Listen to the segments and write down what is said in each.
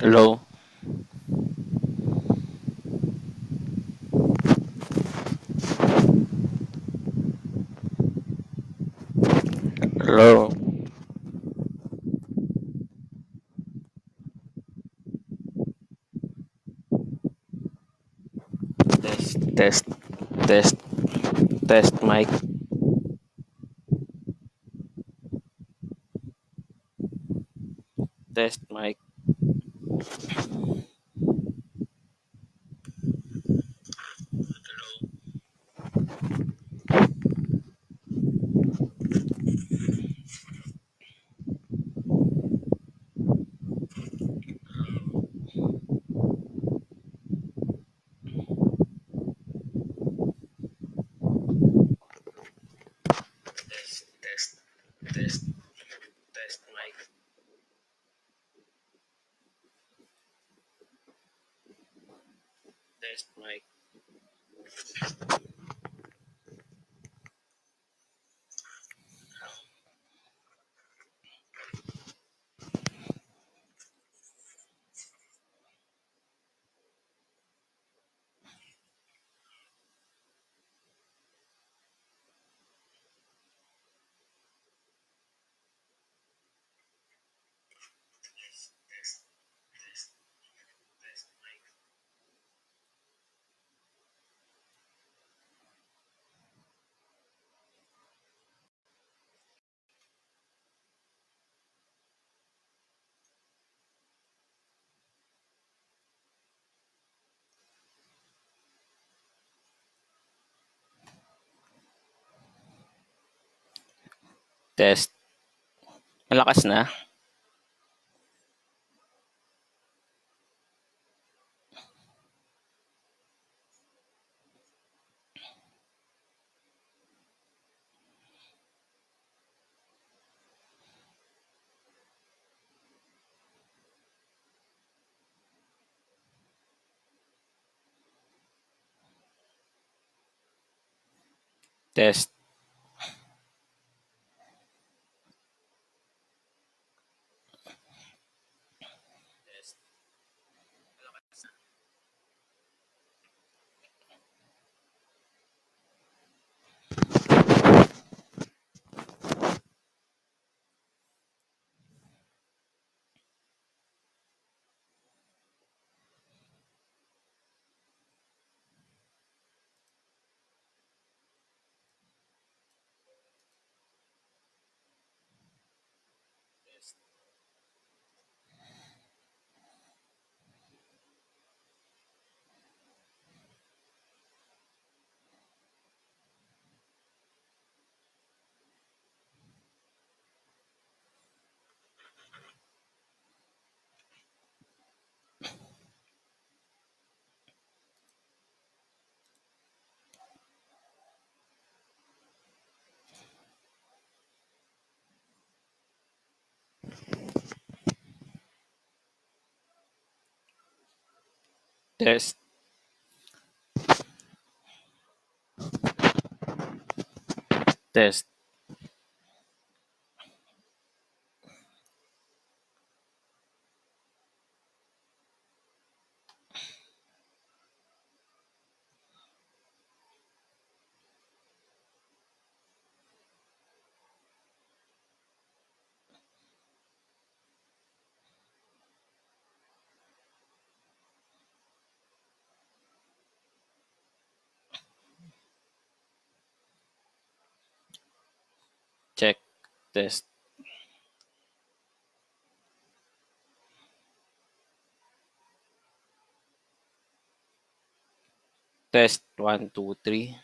Hello. Hello. Test, test, test, test mic. Test mic. Test, test, test, test mic. Test mic. Test, test, test, test mic. Test. Malakas na. Test. Test. Malakas na. Test. Test. Test. Check. Test. Test. 1, 2, 3.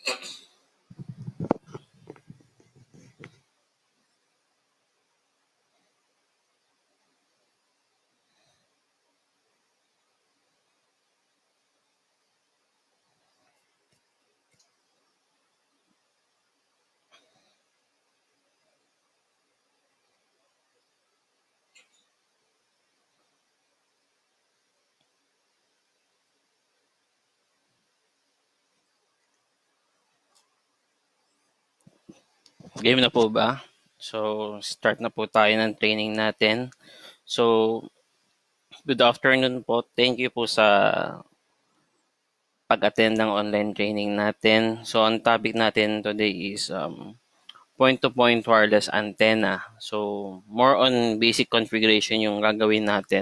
Game na po ba? So, start na po tayo ng training natin. So, good afternoon po. Thank you po sa pag-attend ng online training natin. So, ang topic natin today is point-to-point wireless antenna. So, more on basic configuration yung gagawin natin.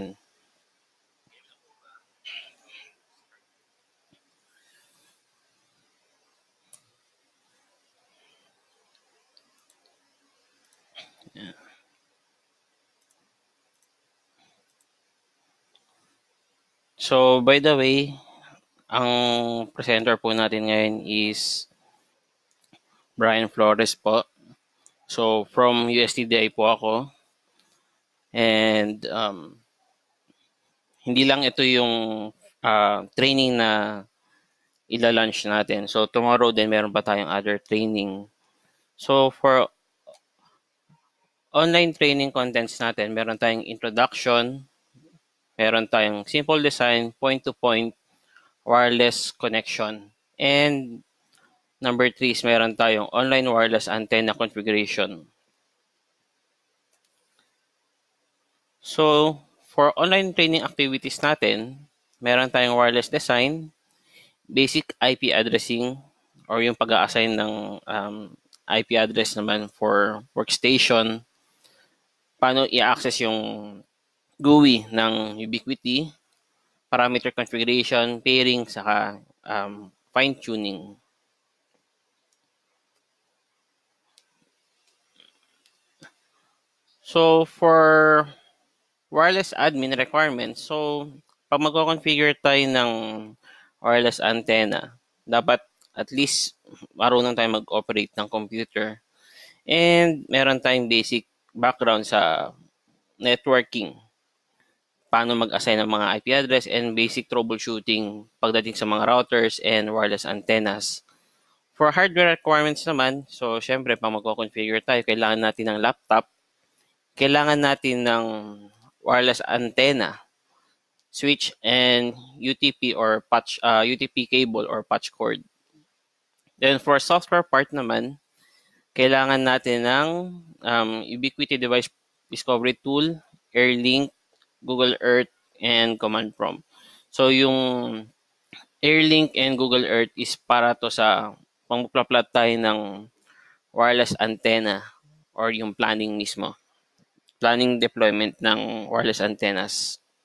So, by the way, ang presenter po natin ngayon is Brian Flores po. So, from USTDI po ako. And hindi lang ito yung training na ila-launch natin. So, tomorrow din meron pa tayong other training. So, for online training contents natin, meron tayong introduction, meron tayong simple design, point-to-point, wireless connection. And number 3 is meron tayong online wireless antenna configuration. So, for online training activities natin, meron tayong wireless design, basic IP addressing, or yung pag-a-assign ng IP address naman for workstation, paano i-access yung GUI ng Ubiquiti, parameter configuration, pairing, saka fine-tuning. So, for wireless admin requirements, so, pag mag-configure tayo ng wireless antenna, dapat at least marunong tayo mag-operate ng computer. And meron tayong basic background sa networking, paano mag-assign ng mga IP address and basic troubleshooting pagdating sa mga routers and wireless antennas. For hardware requirements naman, so syempre pag magko-configure tayo, kailangan natin ng laptop, kailangan natin ng wireless antenna, switch, and UTP or UTP cable or patch cord. Then for software part naman, kailangan natin ng Ubiquiti device discovery tool, AirLink, Google Earth, and Command Prompt. So, yung AirLink and Google Earth is para to sa pang-plot tayo ng wireless antenna or yung planning mismo. Planning deployment ng wireless antennas.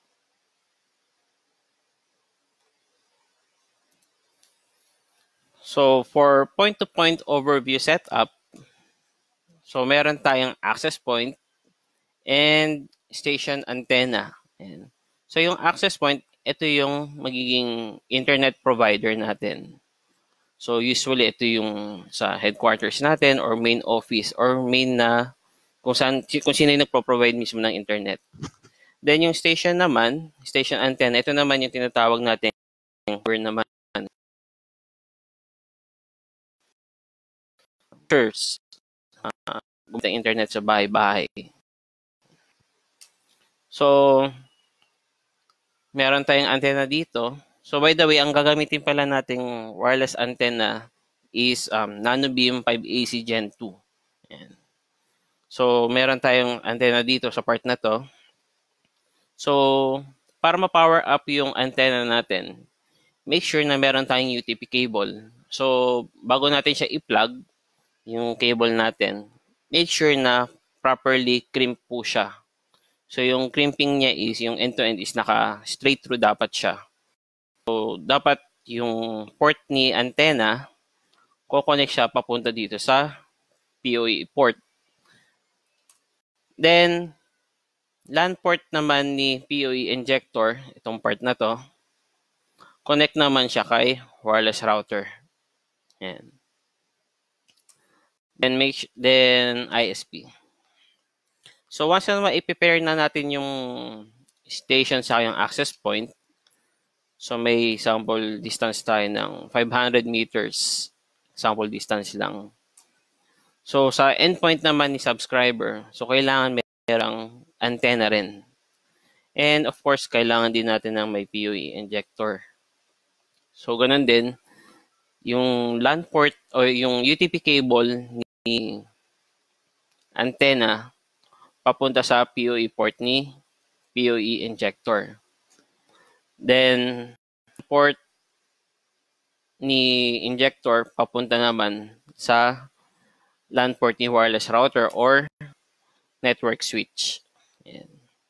So, for point-to-point overview setup, so meron tayong access point and station antenna. Ayan. So, yung access point, ito yung magiging internet provider natin. So, usually, ito yung sa headquarters natin or main office or main na kung sino yung nagpo-provide mismo ng internet. Then, yung station naman, station antenna, ito naman yung tinatawag natin naman ng internet sa bahay-bahay. So, meron tayong antenna dito. So, by the way, ang gagamitin pala nating wireless antenna is NanoBeam 5AC Gen 2. Ayan. So, meron tayong antenna dito sa part na to. So, para ma-power up yung antenna natin, make sure na meron tayong UTP cable. So, bago natin siya i-plug, yung cable natin, make sure na properly crimp po siya. So, yung crimping niya is, yung end-to-end is naka-straight through dapat siya. So, dapat yung port ni antenna, ko-connect siya papunta dito sa PoE port. Then, LAN port naman ni PoE injector, itong part na to, connect naman siya kay wireless router. Ayan. then ISP. So once na ma-prepare na natin yung station sa yung access point, so may sample distance tayo ng 500 meters, sample distance lang. So sa endpoint naman ni subscriber, so kailangan merang antenna rin. And of course, kailangan din natin ng may PoE injector. So ganun din, yung LAN port o yung UTP cable ni antenna papunta sa PoE port ni PoE injector. Then, port ni injector papunta naman sa LAN port ni wireless router or network switch. Ayan.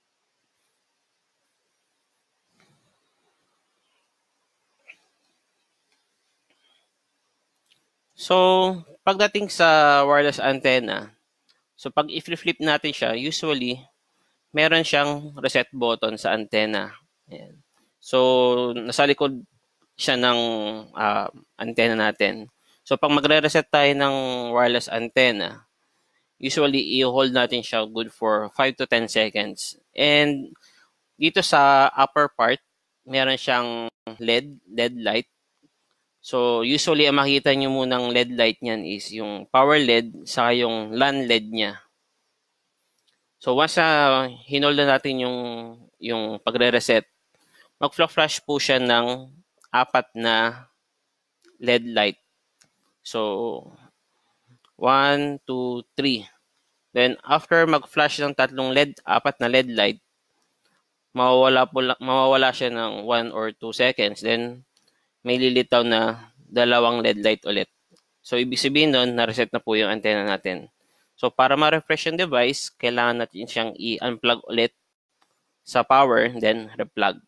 So, pagdating sa wireless antenna, so pag i-flip natin siya, usually, meron siyang reset button sa antenna. Ayan. So, nasa likod siya ng antenna natin. So, pag magre-reset tayo ng wireless antenna, usually, i-hold natin siya good for 5 to 10 seconds. And dito sa upper part, meron siyang LED light. So, usually, ang makikita nyo munang LED light niyan is yung power LED saka yung LAN LED niya. So, once hinold na natin yung pagre-reset, mag-flash po siya ng 4 na LED light. So, 1, 2, 3. Then, after mag-flash ng 3 LED, 4 na LED light, mawawala siya ng 1 or 2 seconds. Then, may lilitaw na 2 LED light ulit. So, ibig sabihin nun, na-reset na po yung antenna natin. So, para ma-refresh yung device, kailangan natin siyang i-unplug ulit sa power, then replug.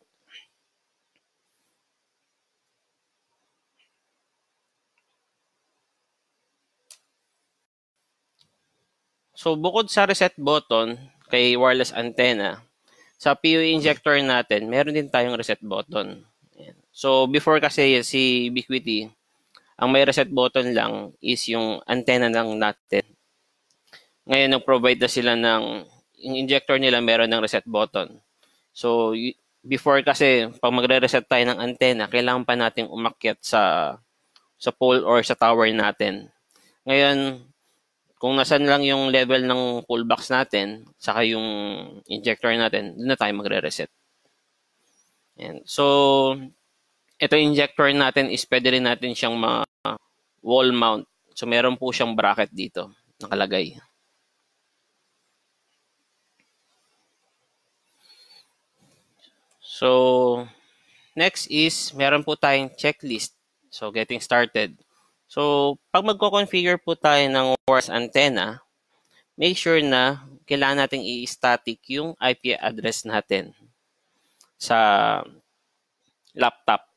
So, bukod sa reset button kay wireless antenna, sa PoE injector natin, meron din tayong reset button. Ayan. So, before kasi si Ubiquiti, ang may reset button lang is yung antenna lang natin. Ngayon, nag-provide na sila yung injector nila meron ng reset button. So, before kasi, pag magre-reset tayo ng antenna, kailangan pa nating umakyat sa pole or sa tower natin. Ngayon, kung nasan lang yung level ng pull box natin, saka yung injector natin, doon na tayo magre-reset. And so, ito injector natin is pwede rin natin siyang wall mount. So, meron po siyang bracket dito, nakalagay. So, next is, meron po tayong checklist. So, getting started. So, pag magko-configure po tayo ng wireless antenna, make sure na kailangan nating i-static yung IP address natin sa laptop.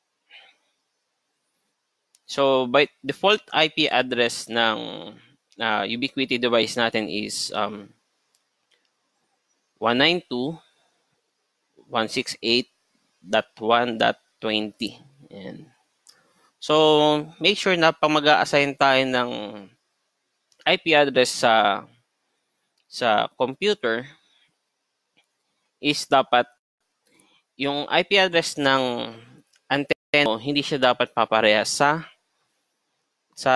So, by default IP address ng Ubiquiti device natin is 192.168.1.20. Ayan. So, make sure na pag mag-a-assign tayo ng IP address sa computer is dapat yung IP address ng antenna hindi siya dapat paparehas sa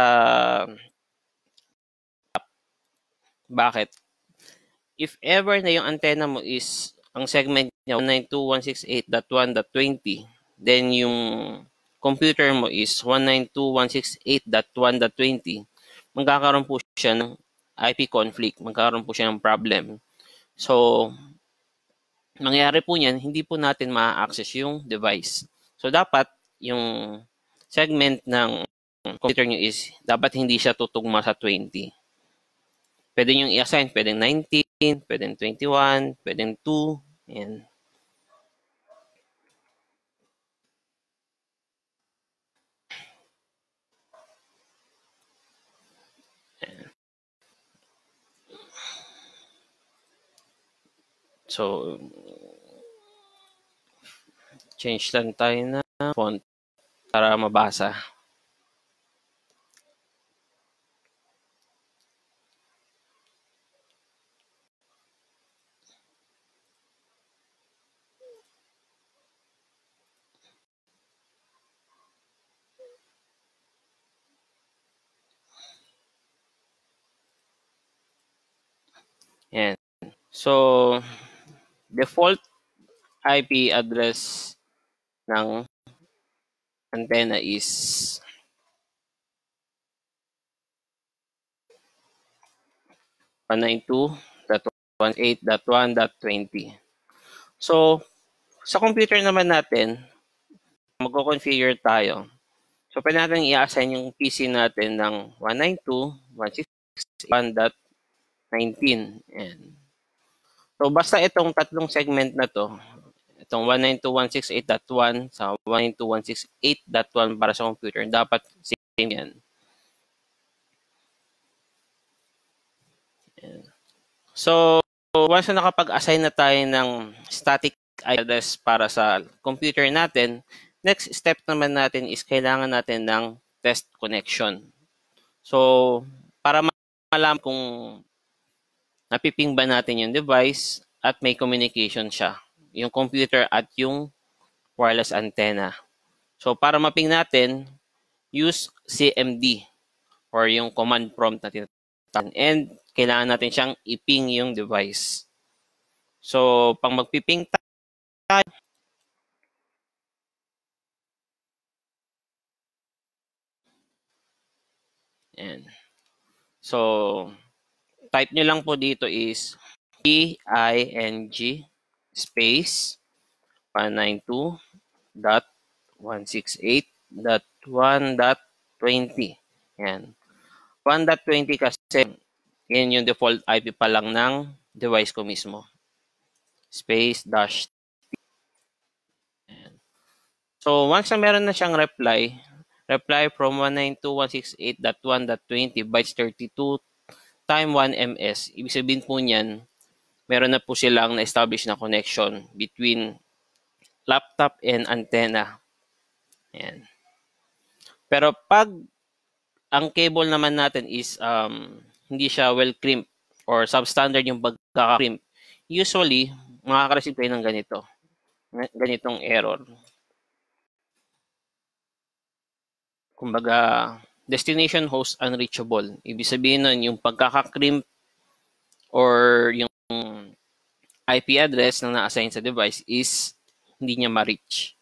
bakit? If ever na yung antenna mo is ang segment niya 192.168.1.20, then yung computer mo is 192.168.1.20, magkakaroon po siya ng IP conflict, magkakaroon po siya ng problem. So, mangyari po niyan, hindi po natin ma-access yung device. So, dapat yung segment ng computer nyo is dapat hindi siya tutugma sa 20. Pwede nyo i-assign, pwedeng 19, pwedeng 21, pwedeng 2, and so, change lang tayo na font para mabasa. Yan. So, default IP address ng antenna is 192.168.1.20. So, sa computer naman natin, magko-configure tayo. So, pwede natin i-assign yung PC natin ng 192.168.1.19. So, basta itong tatlong segment na to, itong 192.168.1 sa 192.168.1 para sa computer, dapat same yan. So, once na nakapag-assign na tayo ng static address para sa computer natin, next step naman natin is kailangan natin ng test connection. So, para malaman kung napiping ba natin yung device at may communication siya, yung computer at yung wireless antenna. So, para maping natin, use CMD or yung command prompt na tinatawag. And kailangan natin siyang i-ping yung device. So, pang magpiping tayo, and so, type nyo lang po dito is ping space 192.168.1.20. Yan. 1.20 kasi yan yung default IP pa lang ng device ko mismo. Space dash. So, once na meron na siyang reply from 192.168.1.20 bytes 32 time 1 ms. Ibig sabihin po niyan, meron na po silang na-establish na connection between laptop and antenna. Ayan. Pero pag ang cable naman natin is hindi siya well crimped or substandard yung pagkaka-crimp, usually makaka-receive kayo ng ganitong error. Kumbaga, destination host unreachable. Ibig sabihin nun, yung pagkaka-crimp or yung IP address na na-assign sa device is hindi niya ma-reach.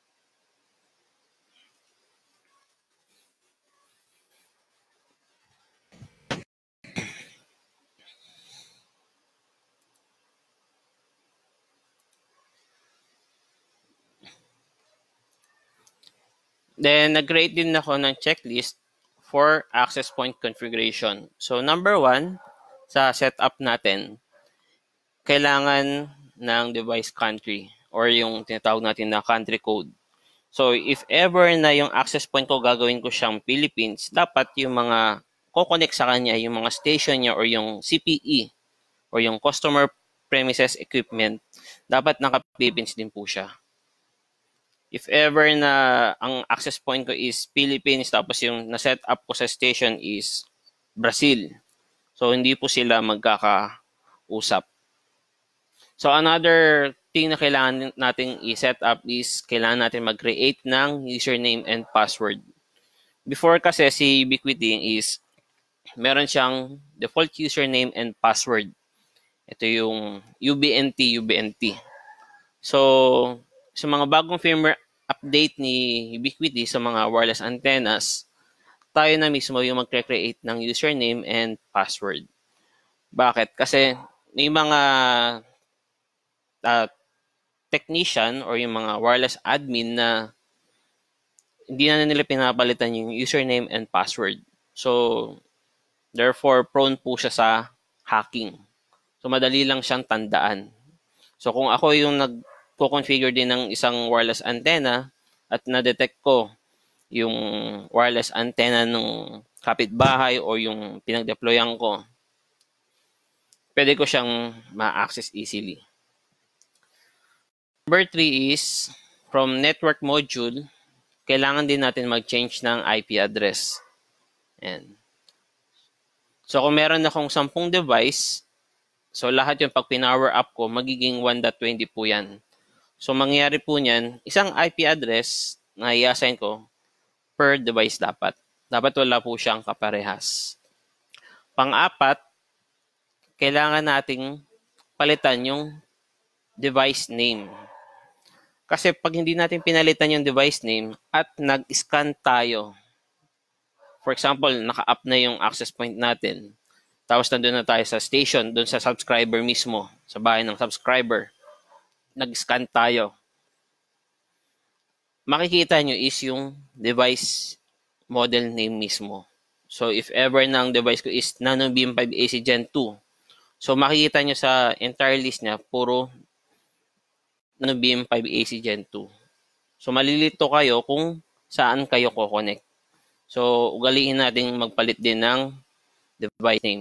Then, nag-create din ako ng checklist for access point configuration. So, number 1, sa setup natin, kailangan ng device country or yung tinatawag natin na country code. So, if ever na yung access point ko gagawin ko siyang Philippines, dapat yung mga ko-connect sa kanya, yung mga station niya or yung CPE or yung customer premises equipment, dapat naka-Philippines din po siya. If ever na ang access point ko is Philippines tapos yung na-set up ko sa station is Brazil, so hindi po sila magkakausap. So another thing na kailangan natin i-set up is kailangan natin mag-create ng username and password. Before kasi si Ubiquiti is meron siyang default username and password. Ito yung UBNT. So, sa mga bagong firmware update ni Ubiquiti sa mga wireless antennas, tayo na mismo yung mag-create ng username and password. Bakit? Kasi may mga technician or yung mga wireless admin na hindi na nila pinapalitan yung username and password. So, therefore, prone po siya sa hacking. So, madali lang siyang tandaan. So, kung ako yung nag-configure din ng isang wireless antenna at na-detect ko yung wireless antenna ng kapitbahay o yung pinag-deployan ko, pwede ko siyang ma-access easily. Number 3 is, from network module, kailangan din natin mag-change ng IP address. Ayan. So, kung meron akong 10 device, so lahat yung pag pinower up ko, magiging 1.20 po yan. So, mangyayari po niyan, isang IP address na i-assign ko per device dapat. Dapat wala po siyang kaparehas. Pang-apat, kailangan nating palitan yung device name. Kasi pag hindi natin pinalitan yung device name at nag-scan tayo, for example, naka-up na yung access point natin, tapos nandun na tayo sa station, dun sa subscriber mismo, sa bahay ng subscriber, nag-scan tayo, makikita nyo is yung device model name mismo. So, if ever na ang device ko is Nano Beam 5 AC Gen 2, so makikita nyo sa entire list niya, puro Nano Beam 5 AC Gen 2. So, malilito kayo kung saan kayo ko-connect. So, ugaliin natin magpalit din ng device name.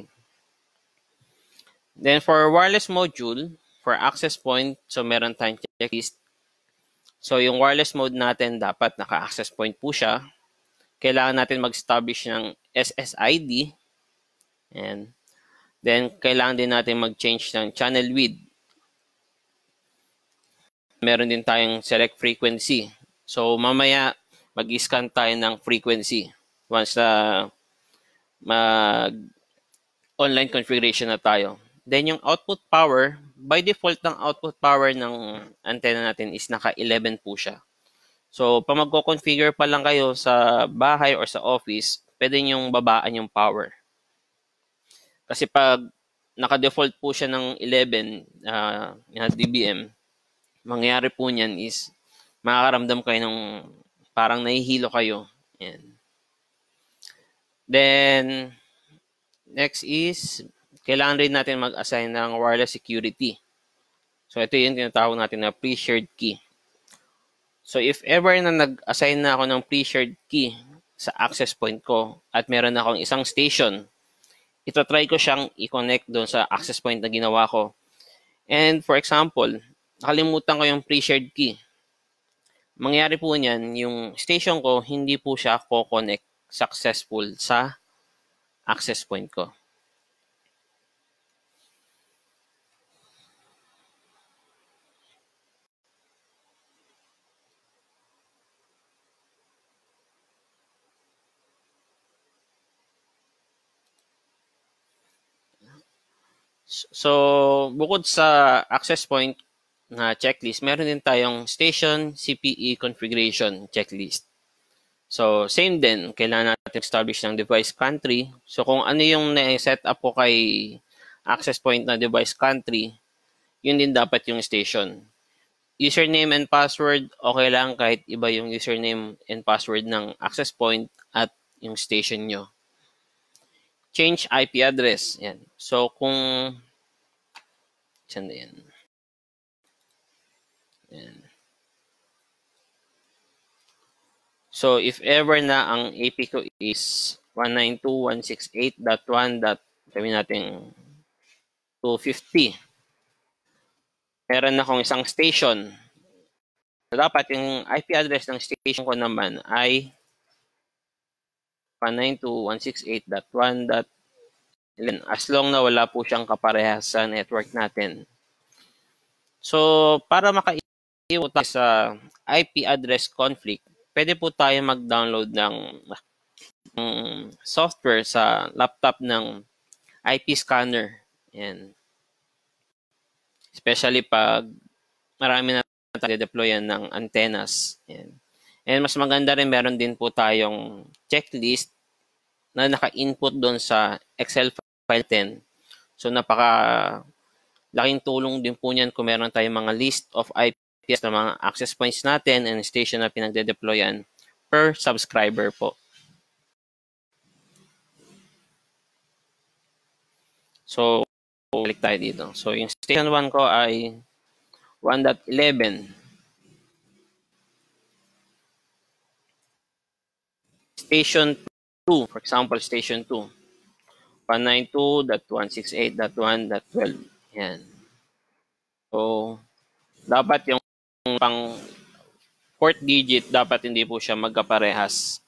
Then, for wireless module, for access point, so meron tayong checklist. So, yung wireless mode natin, dapat naka-access point po siya. Kailangan natin mag-establish ng SSID. And then, kailangan din natin mag-change ng channel width. Meron din tayong select frequency. So, mamaya, mag-scan tayo ng frequency once na mag-online configuration na tayo. Then, yung output power, by default ng output power ng antenna natin is naka-11 po siya. So, pag magko-configure pa lang kayo sa bahay or sa office, pwede nyong babaan yung power. Kasi pag naka-default po siya ng 11 dBm, mangyayari po niyan is makakaramdam kayo ng parang nahihilo kayo. Yan. Then, next is, kailangan rin natin mag-assign ng wireless security. So, ito yung tinatawag natin na pre-shared key. So, if ever na nag-assign na ako ng pre-shared key sa access point ko at meron akong isang station, ito-try ko siyang i-connect doon sa access point na ginawa ko. And for example, nakalimutan ko yung pre-shared key. Mangyari po niyan, yung station ko, hindi po siya ko-connect successful sa access point ko. So, bukod sa access point na checklist, meron din tayong station CPE configuration checklist. So, same din, kailangan natin establish ng device country. So, kung ano yung na-set up ko kay access point na device country, yun din dapat yung station. Username and password, okay lang kahit iba yung username and password ng access point at yung station nyo. Change IP address. Yan. So, kung saan yan? Yan. So, if ever na ang AP ko is 192.168.1. Sabihin natin 250. Meron akong isang station. So, dapat yung IP address ng station ko naman ay 192.168.1. As long na wala po siyang kaparehas sa network natin. So, para makaiwas tayo sa IP address conflict, pwede po tayo mag-download ng software sa laptop ng IP scanner. Yan. Especially pag marami na tayo deployan ng antennas. Yan. And mas maganda rin, meron din po tayong checklist na naka-input doon sa Excel file 10. So, laking tulong din po niyan kung meron tayong mga list of IPs na mga access points natin and station na pinagde-deployan per subscriber po. So, balik tayo dito. So, yung station 1 ko ay 1.11. Station 2, for example, station 2, 192.168.1.12. Yan. So, dapat yung pang port digit, dapat hindi po siya magkaparehas.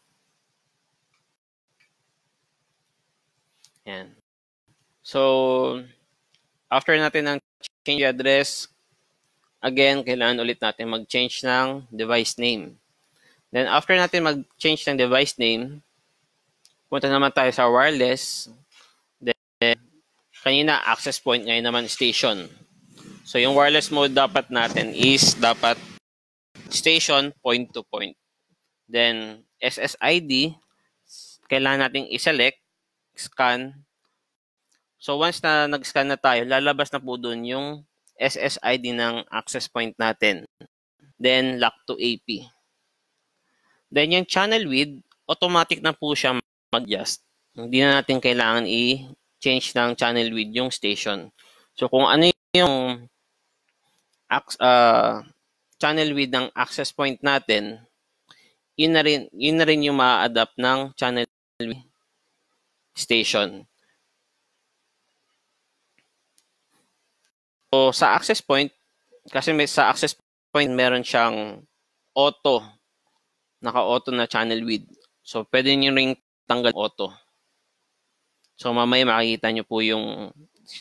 Yan. So, after natin ng change address, again, kailangan ulit natin mag-change ng device name. Then, after natin mag-change ng device name, punta naman tayo sa wireless. Then, Kanina, access point, ngayon naman station. So, yung wireless mode dapat natin is dapat station point to point. Then, SSID, kailangan nating i-select, scan. So, once na nag-scan na tayo, lalabas na po dun yung SSID ng access point natin. Then, lock to AP. Then, yung channel width, automatic na po siya mag-adjust. Hindi na natin kailangan i-change ng channel width yung station. So, kung ano yung channel width ng access point natin, yun na rin yung ma-adapt ng channel station. So, sa access point, kasi sa access point, meron siyang auto, naka-auto na channel width. So, pwede nyo ring tanggal auto. So, mamaya makikita nyo po yung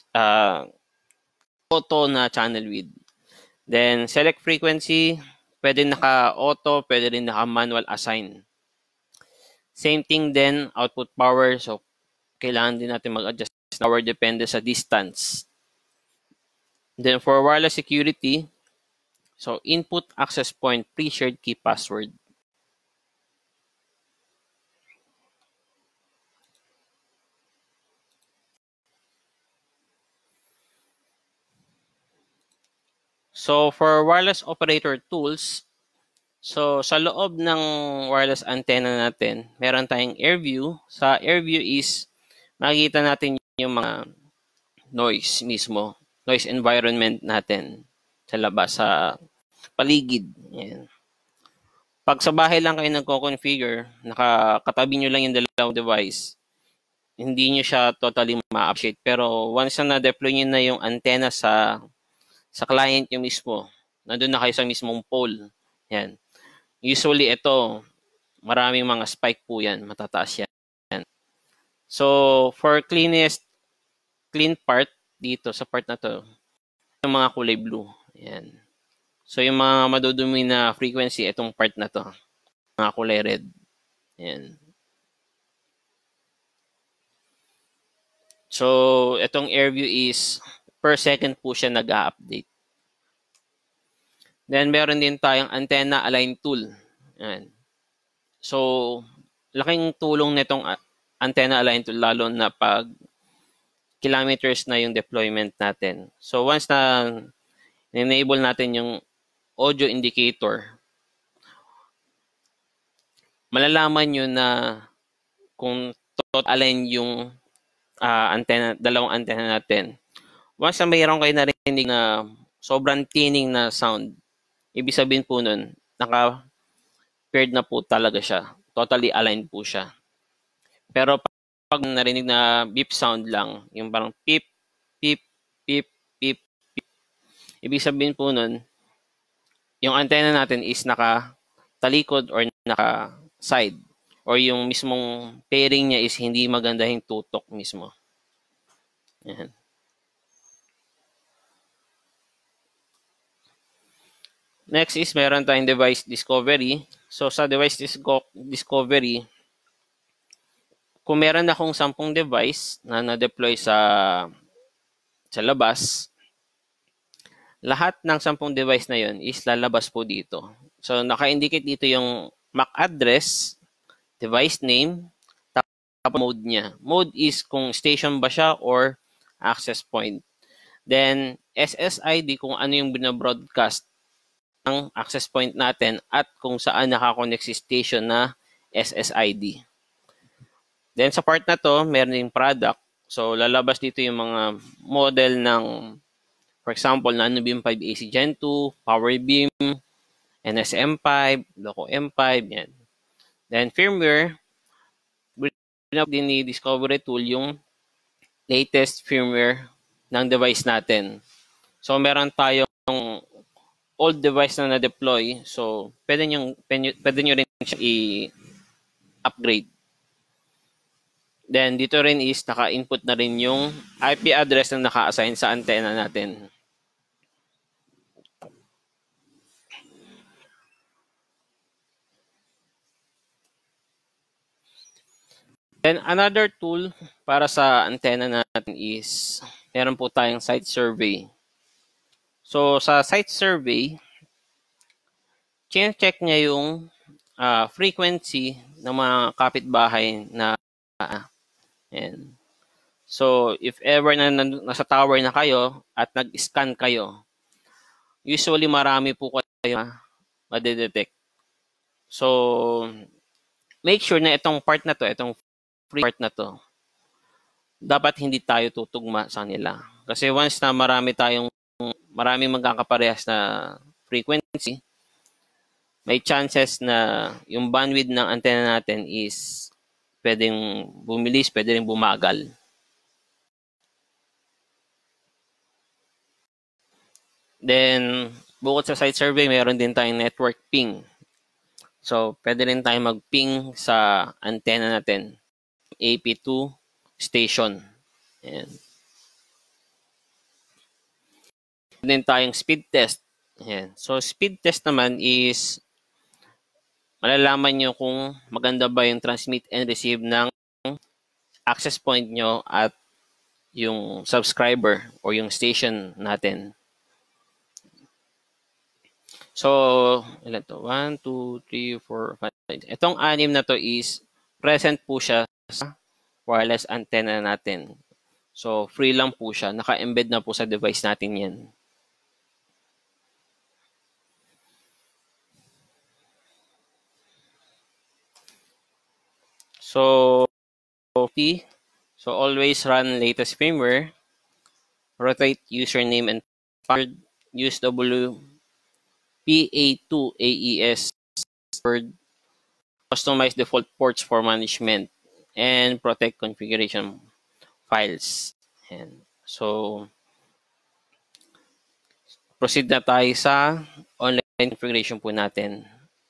auto na channel width. Then, select frequency, pwede naka-auto, pwede rin naka-manual assign. Same thing din, output power. So, kailangan din natin mag-adjust power depende sa distance. Then, for wireless security, so input access point pre-shared key password. So, for wireless operator tools, so sa loob ng wireless antenna natin, meron tayong air view. Sa air view is makikita natin yung mga noise mismo, noise environment natin sa labas, sa paligid. Yan. Pag sa bahay lang kayo nagko-configure, nakakatabi nyo lang yung dalawang device, hindi nyo siya totally ma-appreciate. Pero once na na-deploy nyo na yung antenna sa client nyo mismo, nandun na kayo sa mismong pole. Yan. Usually ito, maraming mga spike po yan, matataas yan. So, for clean part dito, sa part na to, yung mga kulay blue. Yan. So, yung mga madudumi na frequency, itong part na to, mga kulay red. Yan. So, itong air view is per second po siya nag-a-update. Then, meron din tayong antenna align tool. Yan. So, laking tulong nitong antenna align tool, lalo na pag kilometers na yung deployment natin. So, once na enable natin yung audio indicator, malalaman nyo na kung total align yung antenna, dalawang antenna natin. Once na mayroon kayo narinig na sobrang thinning na sound, ibig sabihin po nun, naka-paired na po talaga siya. Totally aligned po siya. Pero pag narinig na beep sound lang, yung parang beep, beep, beep, beep, beep, ibig sabihin po nun, yung antenna natin is naka-talikod or naka-side. Or yung mismong pairing niya is hindi maganda yung tutok mismo. Yan. Next is meron tayong device discovery. So sa device discovery, kung meron akong 10 device na na-deploy sa labas, lahat ng 10 device na yon is lalabas po dito. So naka-indicate dito yung MAC address, device name, tapos mode niya. Mode is kung station ba siya or access point. Then SSID kung ano yung binabroadcast ng access point natin at kung saan nakakonect si station na SSID. Then sa part na to, meron din product. So lalabas dito yung mga model ng, for example, Nano Beam 5 AC Gen 2, Power Beam, NSM5, Loco M5, yan. Then firmware, din ni Discovery Tool yung latest firmware ng device natin. So meron tayong old device na na-deploy, so pwede nyo rin siya i-upgrade. Then dito rin is naka-input na rin yung IP address na naka-assign sa antenna natin. Then another tool para sa antena natin is meron po tayong site survey. So, sa site survey, check niya yung frequency ng mga kapitbahay na yan. So, if ever na nasa tower na kayo at nag-scan kayo, usually marami po kayo madedetect. So, make sure na itong part na to, itong free part na to, dapat hindi tayo tutugma sa nila. Kasi once na maraming magkakaparehas na frequency, may chances na yung bandwidth ng antenna natin is pwedeng bumilis, pwede rin bumagal. Then, bukod sa site survey, meron din tayong network ping. So, pwede rin tayong mag-ping sa antenna natin. AP2 station. Ayan. Then tayong speed test. Ayan. So, speed test naman is malalaman nyo kung maganda ba yung transmit and receive ng access point nyo at yung subscriber or yung station natin. So, ilan to? 1, 2, 3, 4, 5. Itong 6 na to is present po siya sa wireless antenna natin. So, free lang po siya. Naka-embed na po sa device natin yan. So, always run latest firmware, rotate username and password, use WPA2 AES password, customize default ports for management, and protect configuration files. And so, proceed na tayo sa online configuration po natin.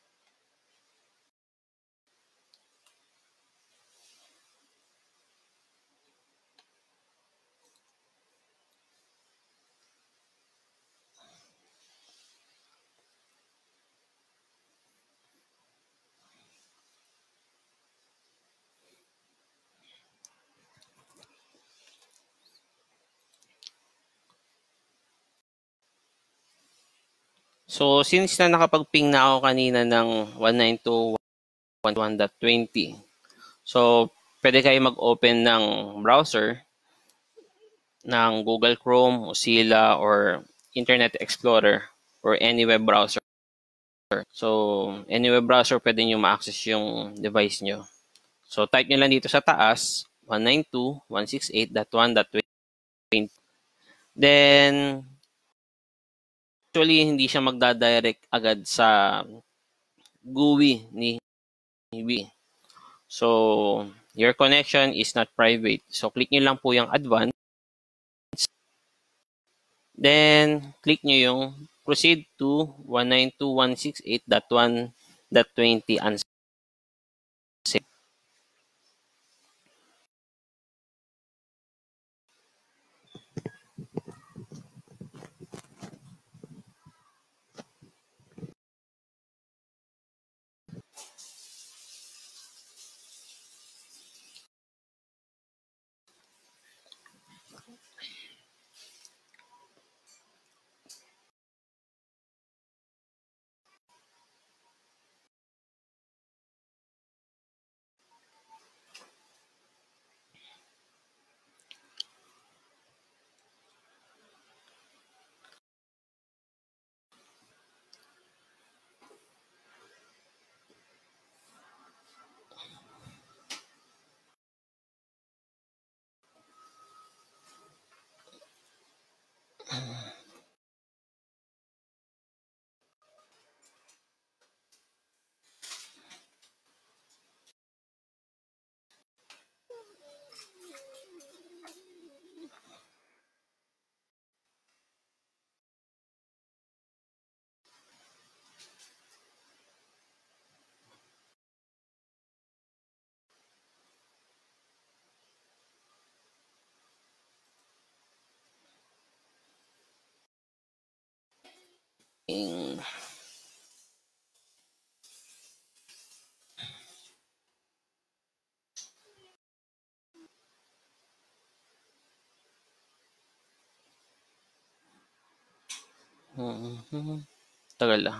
So, since na nakapag-ping na ako kanina ng 192.1.1.20, so, pwede kayo mag-open ng browser ng Google Chrome, Mozilla, or Internet Explorer, or any web browser. So, any web browser, pwede nyo ma-access yung device nyo. So, type nyo lang dito sa taas, 192.168.1.20. Then, actually, hindi siya magdadirect agad sa GUI ni Ubiquiti. So, your connection is not private. So, click nyo lang po yung advanced. Then, click nyo yung proceed to 192.168.1.20 and save. Tagal ah.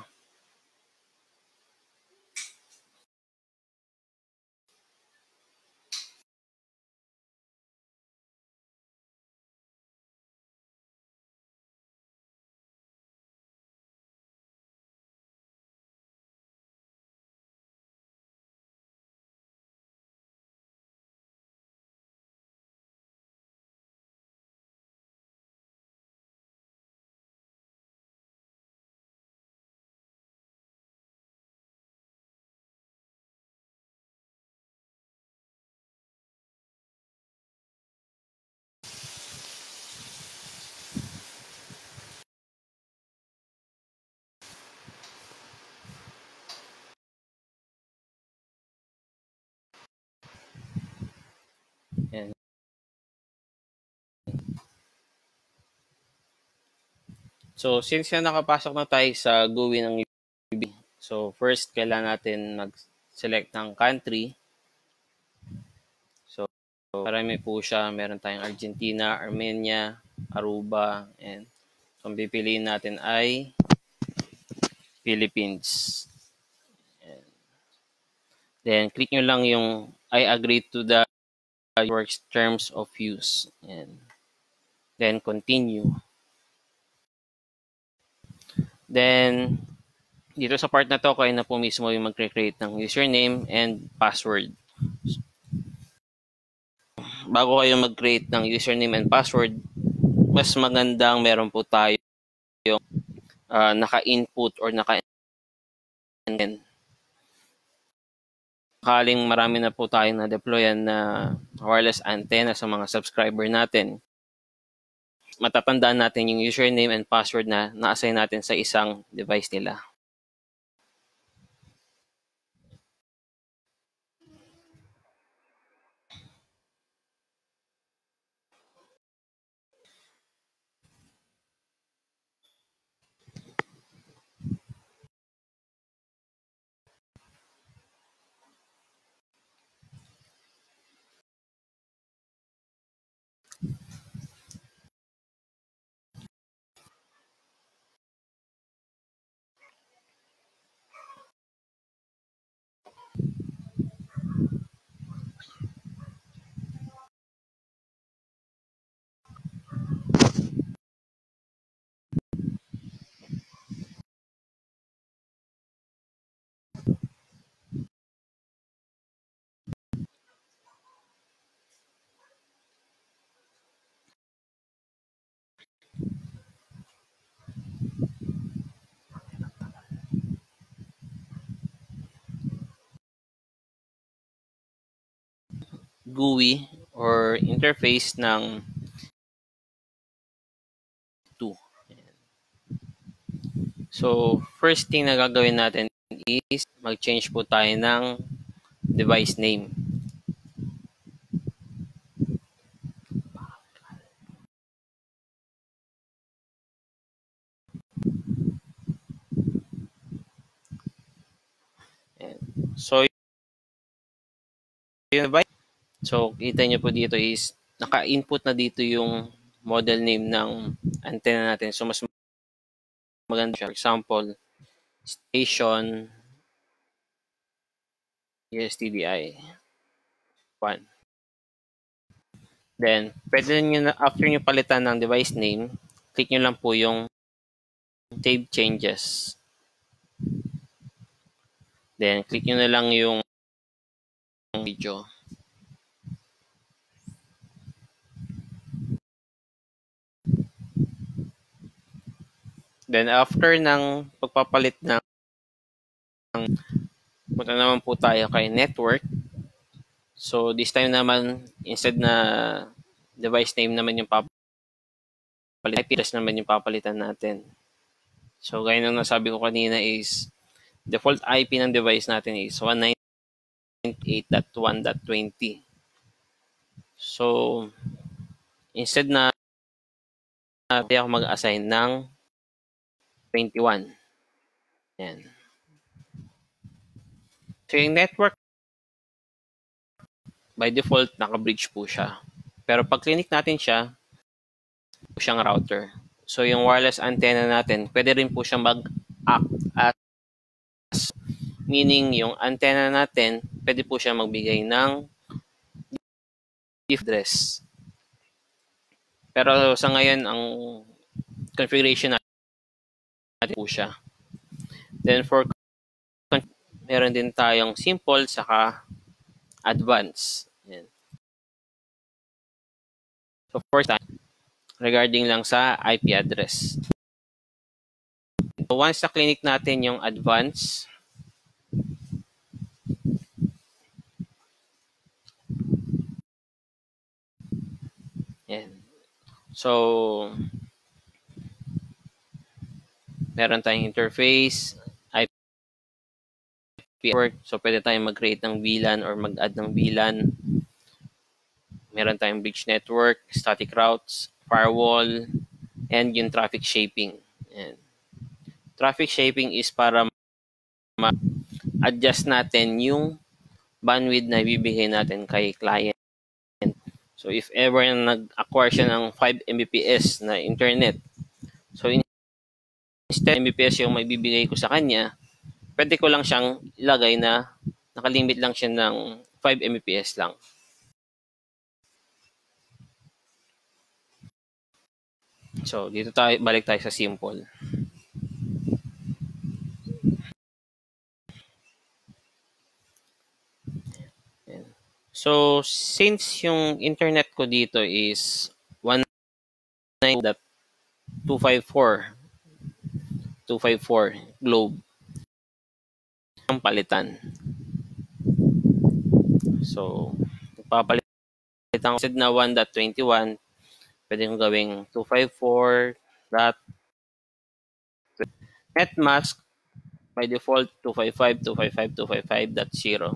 Yan. So, since na nakapasok na tayo sa GUI ng UB, so first, kailangan natin mag-select ng country. So, marami po siya. Meron tayong Argentina, Armenia, Aruba, and so, ang pipiliin natin ay Philippines. Then, click nyo lang yung I agree to the works terms of use. And then, continue. Then, dito sa part na to, kayo na po mismo yung mag-create ng username and password. Bago kayo mag-create ng username and password, mas magandang meron po tayo yung naka-input or naka-end. Kaling marami na po tayong na-deployan na wireless antenna sa mga subscriber natin. Matatandaan natin yung username and password na na-assign natin sa isang device nila. GUI or interface ng 2. So, first thing na gagawin natin is mag-change po tayo ng device name. So, yung device, so kita nyo po dito is naka-input na dito yung model name ng antenna natin. So, mas maganda siya. For example, station USTDI 1. Then, pwede nyo na, after nyo palitan ng device name, click nyo lang po yung save changes. Then, click nyo na lang yung video. Then, after ng pagpapalit ng punta naman po tayo kay network. So, this time naman, instead na device name naman yung papalitan, IP address naman yung papalitan natin. So, gaya nung nasabi ko kanina is, default IP ng device natin is 198.1.20. So, instead na ako mag-assign ng 21. Yan. So, yung network, by default, naka-bridge po siya. Pero pag clinic natin siya, po siyang router. So, yung wireless antenna natin, pwede rin po siya mag-act as, meaning yung antenna natin, pwede po siya magbigay ng address. Pero sa ngayon, ang configuration natin po siya. Then for meron din tayong simple saka advanced. Yan. So first time, regarding lang sa IP address. So once sa clinic natin yung advanced, yan. So meron tayong interface, IP network. So pwede tayong mag-create ng VLAN or mag-add ng VLAN. Meron tayong bridge network, static routes, firewall, and yung traffic shaping. Yan. Traffic shaping is para ma-adjust natin yung bandwidth na ibibigay natin kay client. So if ever nag-acquire siya ng 5 Mbps na internet, so instead Mbps yung maibibigay ko sa kanya, pwede ko lang siyang ilagay na nakalimit lang siya ng 5 Mbps lang. So dito tayo, balik tayo sa simple. So since yung internet ko dito is 192.254 globe ang palitan. So papalitan ko na 1.21, pwede kong gawing 254. Net mask by default 255.255.255.0.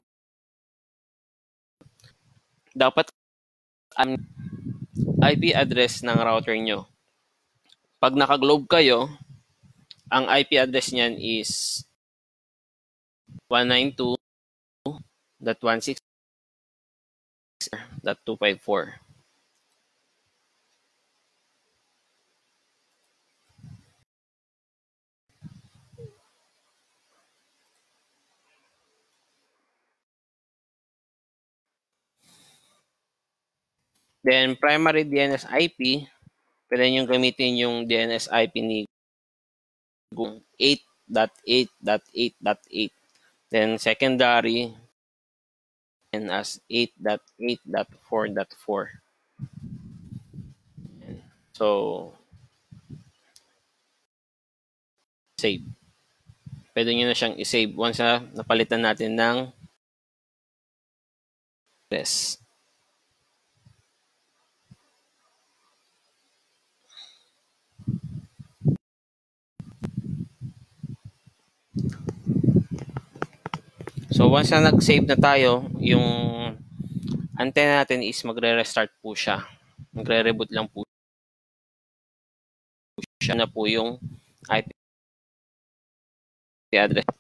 Dapat ang IP address ng router nyo. Pag naka-globe kayo, ang IP address niyan is 192.168.254. Then primary DNS IP, pwede nyo gamitin yung DNS IP ni 8.8.8.8. Then secondary and as 8.8.4.4. So save. Pwede nyo na siyang i-save once na napalitan natin ng address. So once na nag-save na tayo, yung antenna natin is magre-restart po siya. Magre-reboot lang po siya na po yung IP address.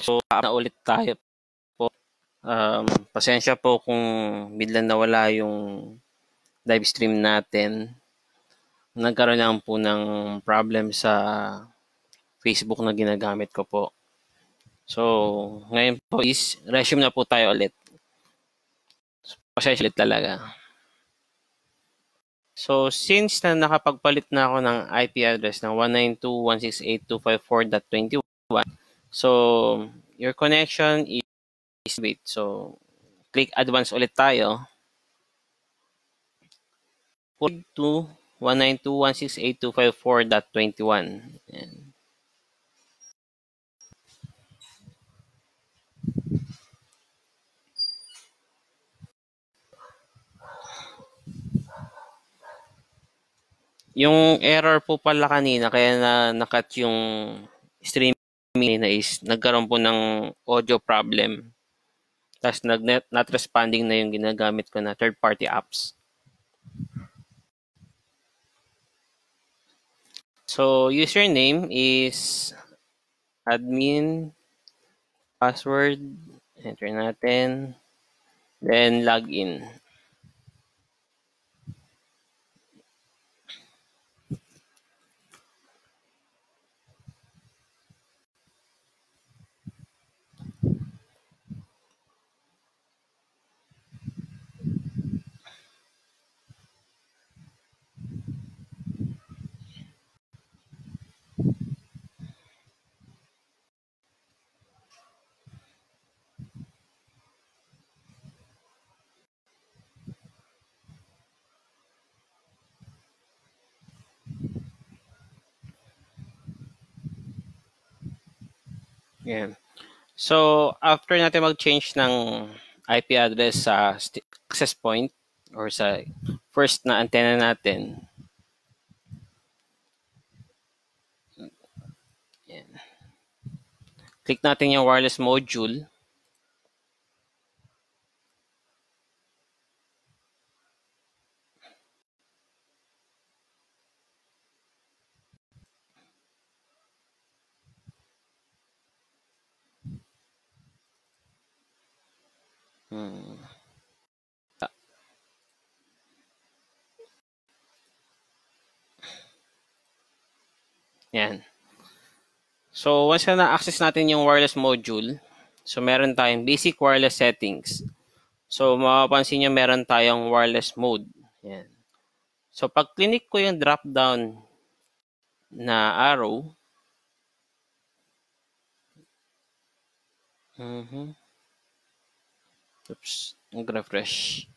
So, na ulit tayo po. Pasensya po kung biglang nawala yung live stream natin. Nagkaroon lang po ng problem sa Facebook na ginagamit ko po. So, ngayon po is resume na po tayo ulit. Pasensya ulit talaga. So, since na nakapagpalit na ako ng IP address ng 192.168.254.21, so, your connection is wait. So, click advance ulit tayo. Put to 192.168.254.21. Ayan. Yung error po pala kanina, kaya nakat yung streaming na is nagkaroon po ng audio problem. Tapos not responding na yung ginagamit ko na third-party apps. So, username is admin, password, enter natin, then login. Yan. So, after natin mag-change ng IP address sa access point or sa first na antenna natin, yan. Click natin yung wireless module. Yan. So, once na na-access natin yung wireless module, so meron tayong basic wireless settings. So, mapapansin nyo meron tayong wireless mode. Yan. So, pag click ko yung drop-down na arrow, oops, nag-refresh.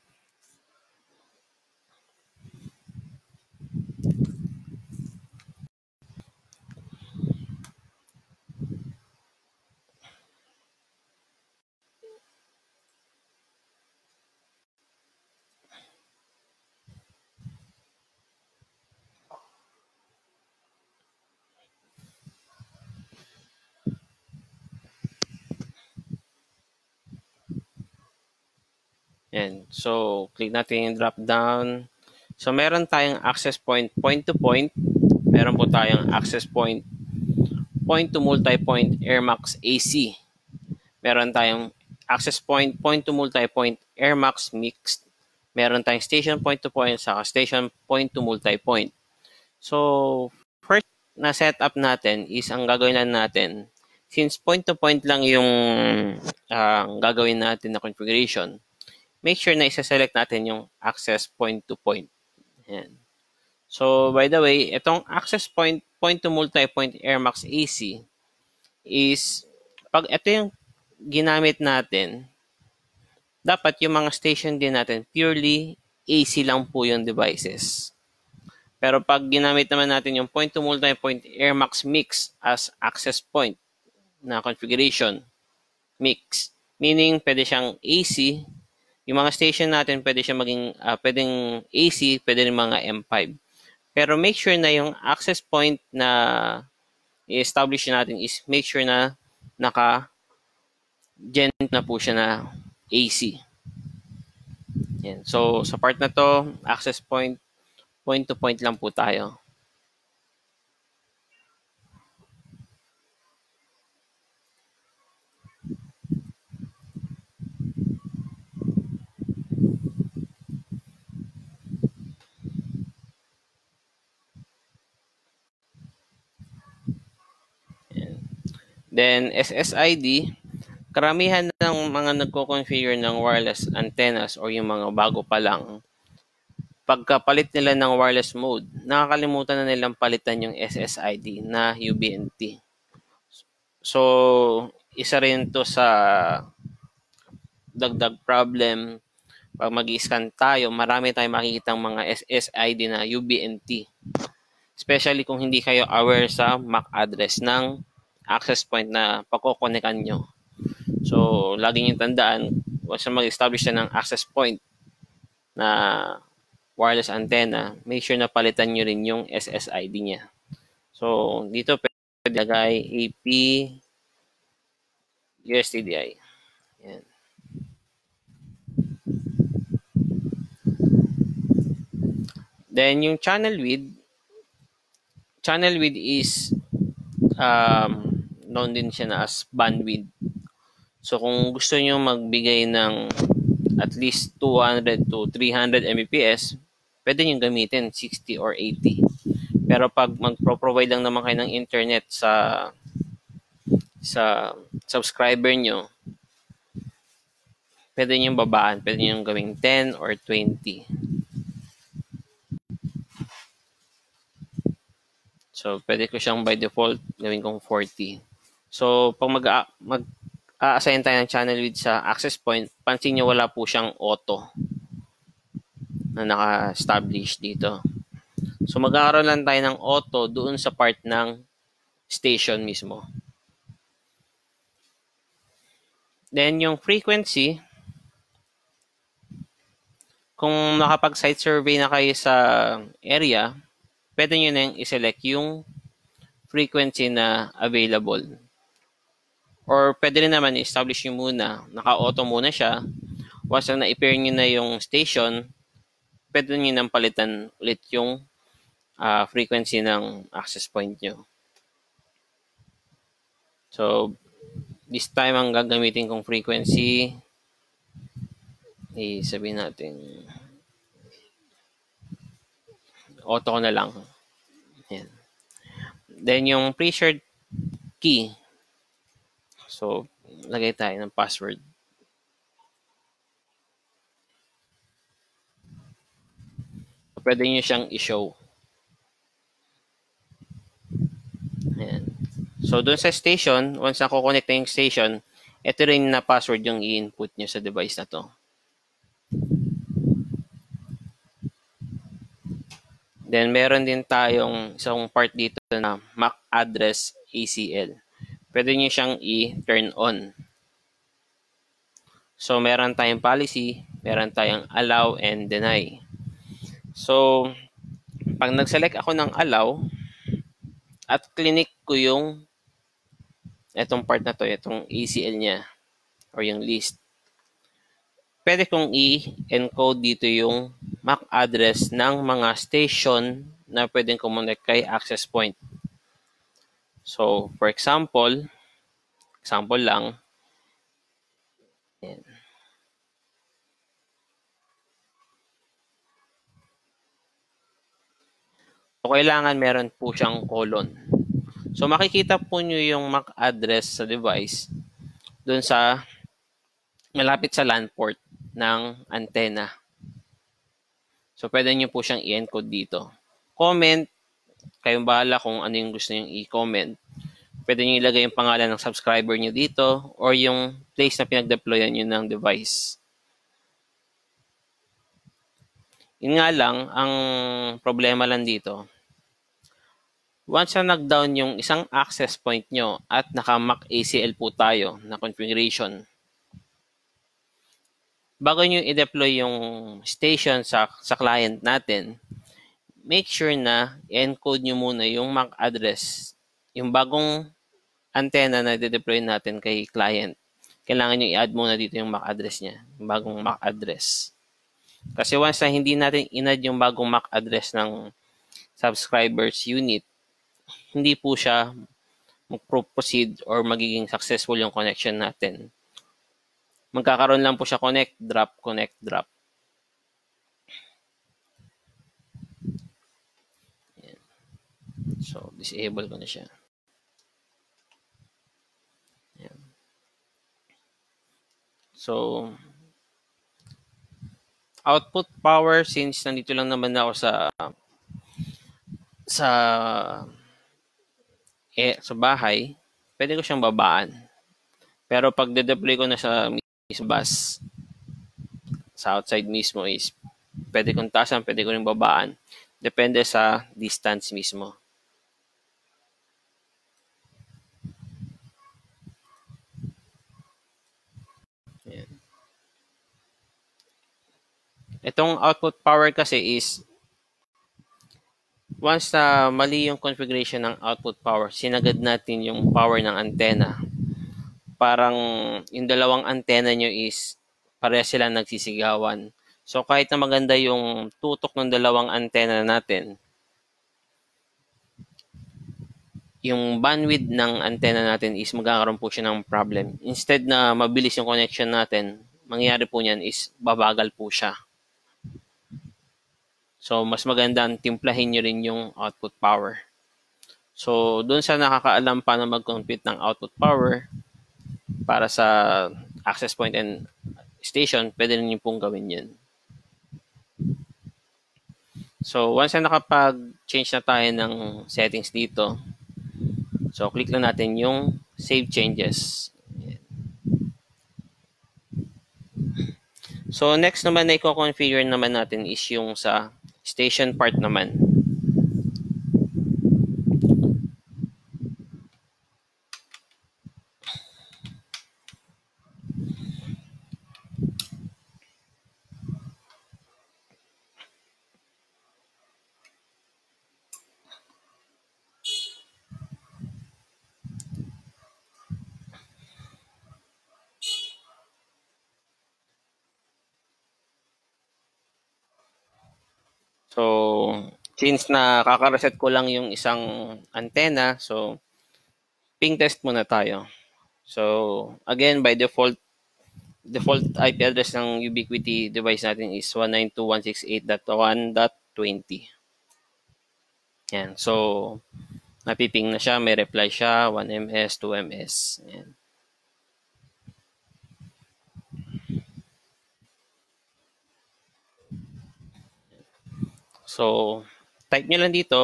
Yan. So, click natin yung drop down. So, meron tayong access point, point to point. Meron po tayong access point, point to multi-point AirMax AC. Meron tayong access point, point to multi-point AirMax mixed. Meron tayong station point to point, saka station point to multi-point. So, first na setup natin is ang gagawin lang natin, since point to point lang yung gagawin natin na configuration, make sure na isa-select natin yung access point to point. Ayan. So, by the way, itong access point, point to multi-point AirMax AC is, pag ito yung ginamit natin, dapat yung mga station din natin, purely AC lang po yung devices. Pero pag ginamit naman natin yung point to multi-point AirMax mix as access point na configuration mix, meaning pwede siyang AC, yung mga station natin pwede siyang maging pwedeng AC, pwede rin mga M5. Pero make sure na yung access point na i-establish natin is make sure na naka-gen na po siya na AC. Yan. So, sa part na to, access point, point to point lang po tayo. Then SSID, karamihan ng mga nagko-configure ng wireless antennas or yung mga bago pa lang, pagkapalit nila ng wireless mode, nakakalimutan na nilang palitan yung SSID na UBNT. So, isa rin to sa dagdag problem. Pag mag-i-scan tayo, marami tayong makikitang mga SSID na UBNT. Especially kung hindi kayo aware sa MAC address ng access point na pakokonekan nyo. So, lagi nyo tandaan, once na mag-establish na ng access point na wireless antenna, make sure na palitan nyo rin yung SSID niya. So, dito pwede lagay AP USTDI. Yan. Then, yung channel width is known din siya na as bandwidth. So, kung gusto nyo magbigay ng at least 200 to 300 Mbps, pwede nyo gamitin 60 or 80. Pero pag magpro-provide lang naman kayo ng internet sa subscriber nyo, pwede nyo babaan. Pwede nyo gawing 10 or 20. So, pwede ko siyang by default gawin kong 40. So, pag mag-a-assign tayo ng channel width sa access point, pansin nyo wala po siyang auto na naka-establish dito. So, magkakaroon lang tayo ng auto doon sa part ng station mismo. Then, yung frequency, kung nakapag-site survey na kayo sa area, pwede nyo na i-select yung frequency na available. Or pwede rin naman i-establish nyo muna, naka-auto muna siya. Once na na-pair nyo na yung station, pwede nyo nang palitan ulit yung frequency ng access point nyo. So, this time ang gagamitin kong frequency, sabihin natin, auto ko na lang. Ayan. Then, yung pre-shared key. So, lagay tayo ng password. Pwede nyo siyang i-show. Ayan. So, doon sa station, once na-connect na yung station, ito rin na password yung i-input nyo sa device na to. Then, meron din tayong isang part dito na MAC address ACL. Pwede nyo siyang i-turn on. So, meron tayong policy, meron tayong allow and deny. So, pag nag-select ako ng allow at clinic ko yung itong part na to, itong ACL niya or yung list, pwede kong i-encode dito yung MAC address ng mga station na pwedeng kumonek kay access point. So, for example lang, yan. So, kailangan meron po siyang colon. So, makikita po nyo yung MAC address sa device dun sa malapit sa LAN port ng antenna. So, pwede nyo po siyang i-encode dito. Comment, kayong bahala kung ano yung gusto nyo i-comment. Pwede nyo ilagay yung pangalan ng subscriber nyo dito or yung place na pinag-deployan nyo ng device. Yun nga lang, ang problema lang dito, once na nag-down yung isang access point nyo at naka-MAC ACL po tayo na configuration, bago nyo i-deploy yung station sa client natin, make sure na i-encode nyo muna yung MAC address. Yung bagong antenna na i-deploy natin kay client, kailangan nyo i-add muna dito yung MAC address niya, yung bagong MAC address. Kasi once na hindi natin in-add yung bagong MAC address ng subscribers unit, hindi po siya mag-proceed or magiging successful yung connection natin. Magkakaroon lang po siya connect, drop, connect, drop. Ayan. So, disable ko na siya. So, output power, since nandito lang naman ako sa sa bahay, pwede ko siyang babaan. Pero pag de-deploy ko na sa bus, sa outside mismo is pwede kong taasan, pwede ko rin babaan. Depende sa distance mismo. Ayan. Itong output power kasi is once na mali yung configuration ng output power, sinagad natin yung power ng antenna. Parang yung dalawang antenna nyo is pareha silang nagsisigawan. So kahit na maganda yung tutok ng dalawang antenna natin, yung bandwidth ng antenna natin is magkakaroon po siya ng problem. Instead na mabilis yung connection natin, mangyayari po niyan is babagal po siya. So mas magandang timplahin nyo rin yung output power. So doon sa nakakaalam paano mag-compute ng output power para sa access point and station, pwede rin yung pong gawin yun. So once na nakapag-change na tayo ng settings dito, so click lang natin yung save changes. So next naman na i-configure naman natin is yung sa station part naman. So since nakaka-reset ko lang yung isang antenna, so ping test muna tayo. So again, by default IP address ng Ubiquiti device natin is 192.168.1.20. Yan. So napiping na siya, may reply siya, 1ms, 2ms. Yan. So type nyo lang dito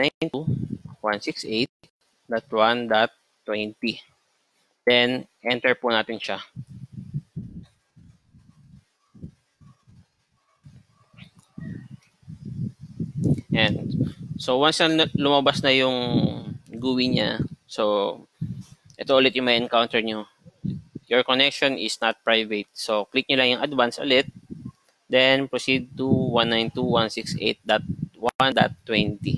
192.168.1.20. Then enter po natin siya. And so once na lumabas na yung GUI niya, so ito ulit yung may encounter nyo. Your connection is not private. So click nyo lang yung advance ulit. Then proceed to 192.168.1.20.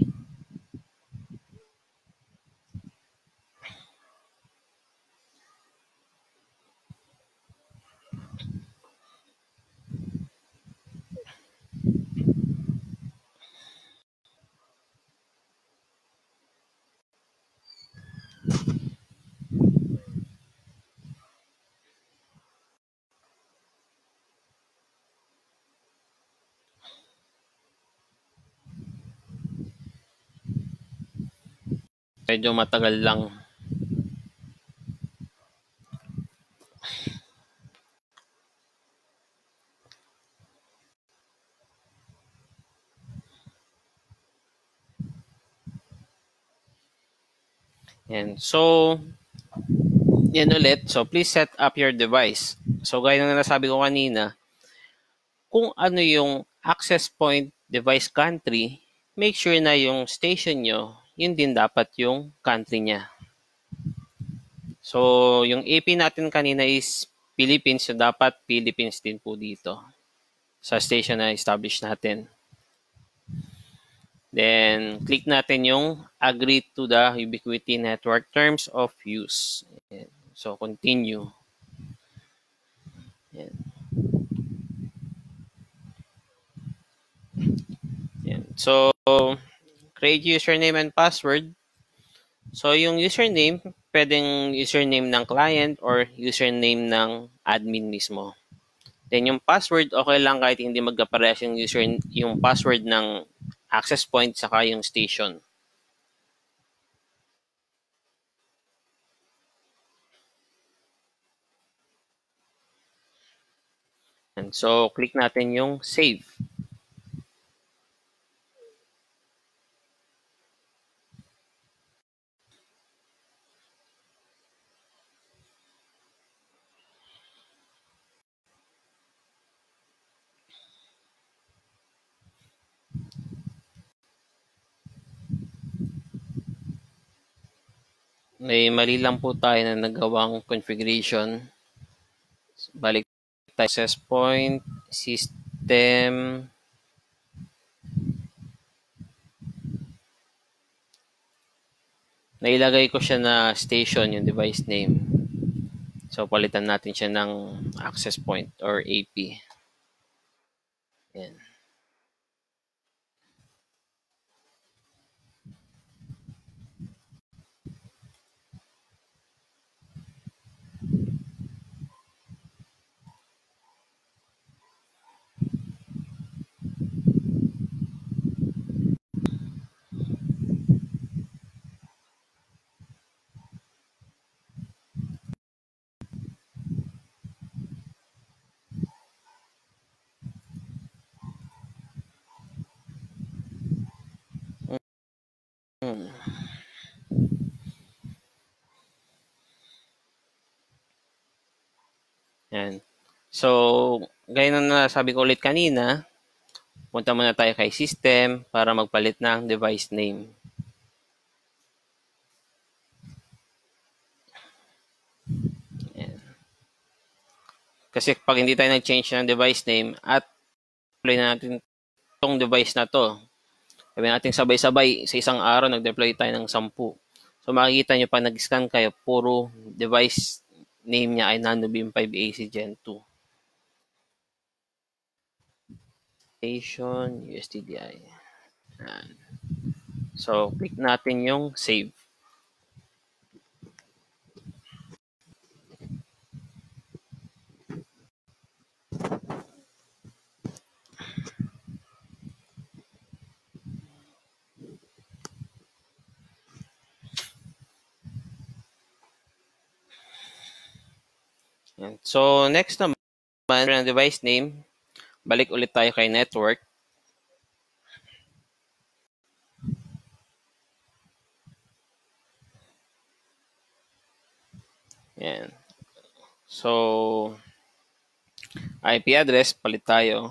Medyo matagal lang. And so, yan ulit. So, please set up your device. So, gaya ng nasabi ko kanina, kung ano yung access point device country, make sure na yung station nyo, yun din dapat yung country niya. So, yung AP natin kanina is Philippines, so dapat Philippines din po dito sa station na establish natin. Then, click natin yung agree to the Ubiquiti network terms of use. So, continue. Yan. Yan. So, create username and password. So, yung username, pwedeng username ng client or username ng admin mismo. Then, yung password, okay lang kahit hindi magkaparehas yung password ng access point saka yung station. So, click natin yung save. May mali lang po tayo na nagawang configuration. Balik tayo access point, system, nailagay ko siya na station, yung device name. So, palitan natin siya ng access point or AP. Yan. Hmm. Yan. So, gaya na nasabi ko ulit kanina, punta muna tayo kay system para magpalit ng device name. Yan. Kasi pag hindi tayo nag-change ng device name at deploy na natin itong device na to, sabi natin sabay-sabay sa isang araw nag-deploy tayo ng 10. So makikita nyo pa nag-scan kayo, puro device name niya ay NanoBeam 5AC Gen 2. Station, USTDI. Yan. So, click natin yung save. Yan. So, next naman, ng device name, balik ulit tayo kay network. Yan. So, IP address, palit tayo.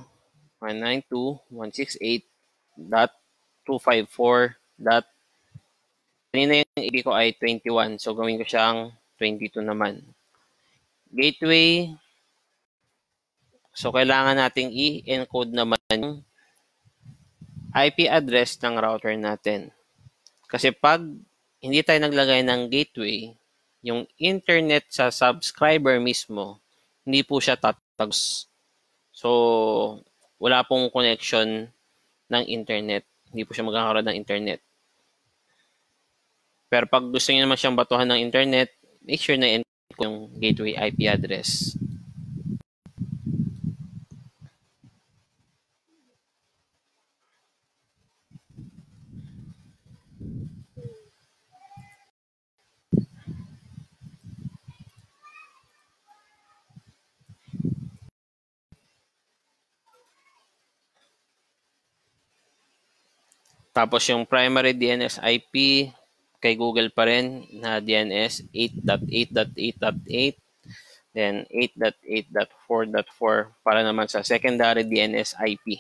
192.168.254. Kanina yung IP ko ay 21. So, gawin ko siyang 22 naman. Gateway. So, kailangan nating i-encode naman yung IP address ng router natin. Kasi pag hindi tayo naglagay ng gateway, yung internet sa subscriber mismo, hindi po siya tatagos. So, wala pong connection ng internet. Hindi po siya magkakaroon ng internet. Pero pag gusto niyo naman siyang batuhan ng internet, make sure na encode yung gateway IP address. Tapos yung primary DNS IP, kay Google pa rin na DNS 8.8.8.8, then 8.8.4.4 para naman sa secondary DNS IP.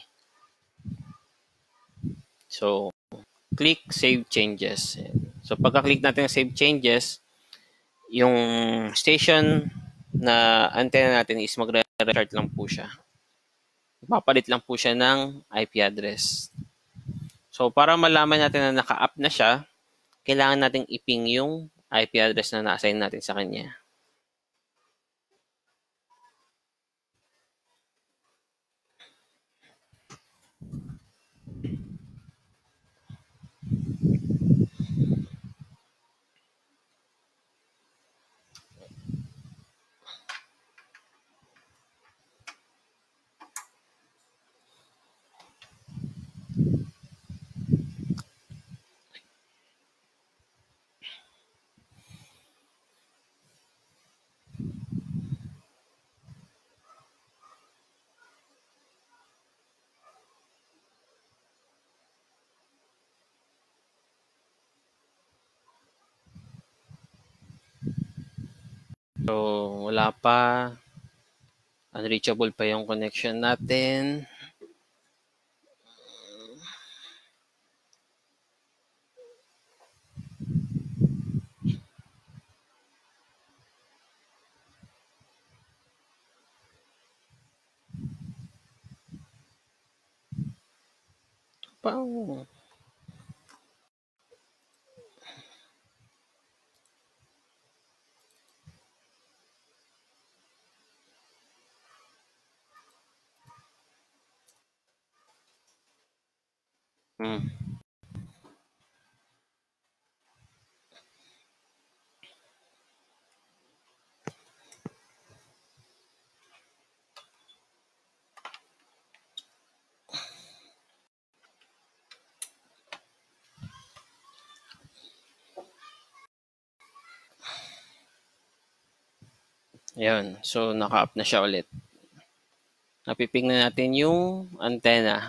So, click Save Changes. So, pagka-click natin ng Save Changes, yung station na antenna natin is magre-restart lang po siya. Papalit lang po siya ng IP address. So, para malaman natin na naka-up na siya, kailangan nating i-ping yung IP address na na-assign natin sa kanya. So, wala pa. Unreachable pa yung connection natin. Pang. Ayan. So, naka-up na siya ulit. Napiping na natin yung antenna.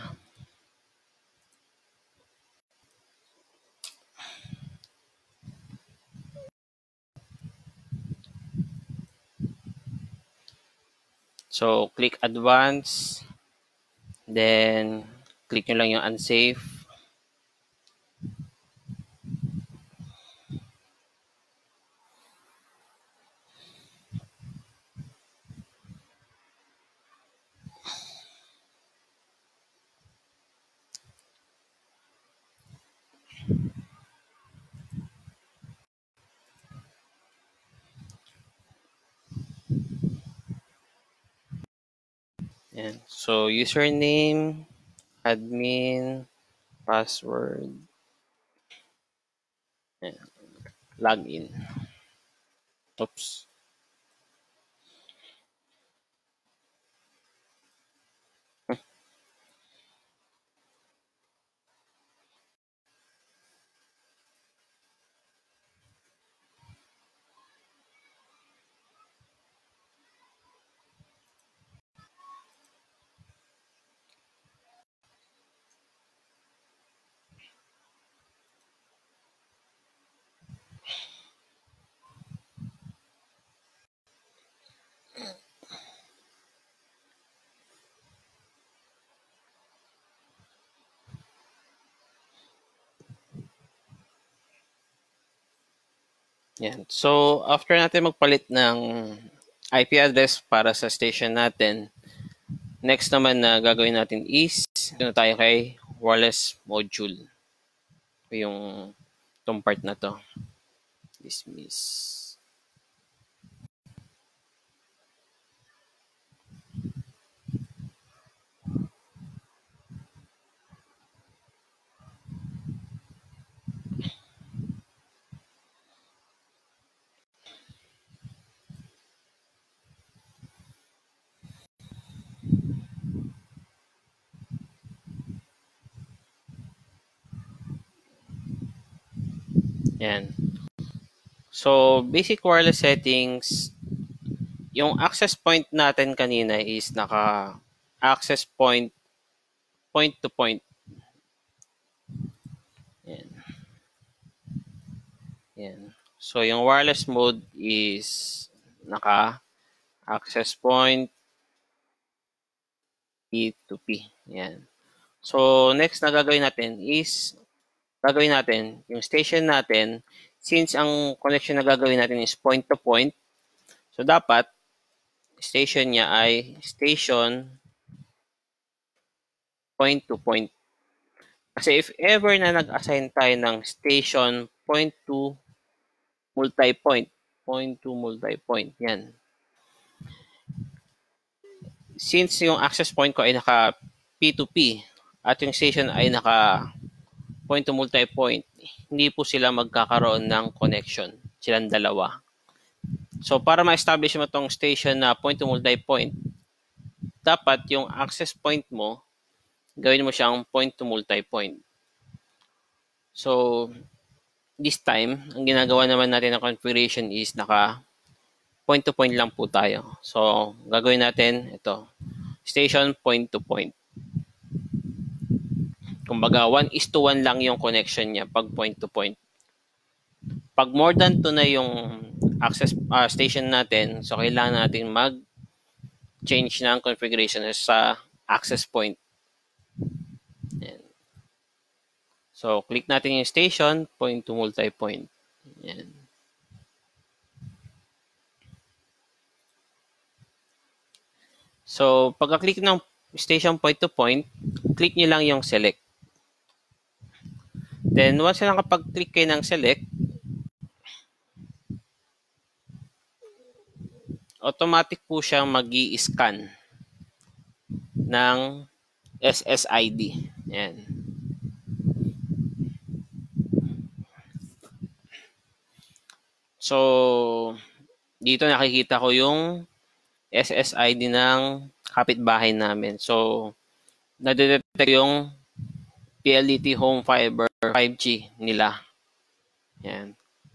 So, click advance. Then, click nyo lang yung unsafe. Ayan. So, username, admin, password, ayan. Login. Oops. Yan. So, after natin magpalit ng IP address para sa station natin, next naman na gagawin natin is, doon tayo kay wireless module. Yung itong part na to. Dismiss. Yan. So, basic wireless settings, yung access point natin kanina is naka-access point, point to point. Yan. Yan. So, yung wireless mode is naka-access point, P2P. Yan. So, next na gagawin natin is, yung station natin, since ang connection na gagawin natin is point to point, so dapat, station niya ay station point to point. Kasi if ever na nag-assign tayo ng station point to multi-point, yan. Since yung access point ko ay naka P2P at yung station ay naka point to multi-point, hindi po sila magkakaroon ng connection, silang dalawa. So, para ma-establish mo tong station na point to multi-point, dapat yung access point mo, gawin mo siyang point to multi-point. So, this time, ang ginagawa naman natin ng configuration is naka point to point lang po tayo. So, gagawin natin ito, station point to point. Kumbaga, 1:1 lang yung connection niya pag point to point. Pag more than 2 na yung access station natin. So, kailangan natin mag-change ng configuration sa access point. Yan. So, click natin yung station, point to multi-point. Yan. So, pagka-click ng station point to point, click nyo lang yung select. Then, once na nakapag-click kayo ng select, automatic po siyang mag-i-scan ng SSID. Yan. So, dito nakikita ko yung SSID ng kapitbahay namin. So, nadedetect yung PLDT home fiber 5G nila. Yan.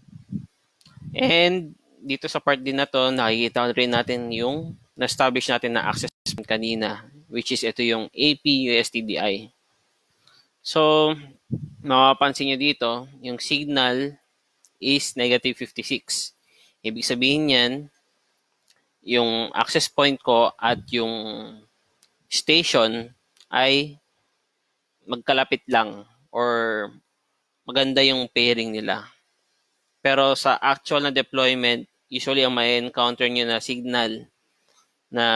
And dito sa part din na to, nakikita rin natin yung na-establish natin na access kanina, which is ito yung AP USTDI. So, mapapansin nyo dito, yung signal is negative 56. Ibig sabihin yan, yung access point ko at yung station ay magkalapit lang or maganda yung pairing nila. Pero sa actual na deployment, usually ang may encounter nyo na signal na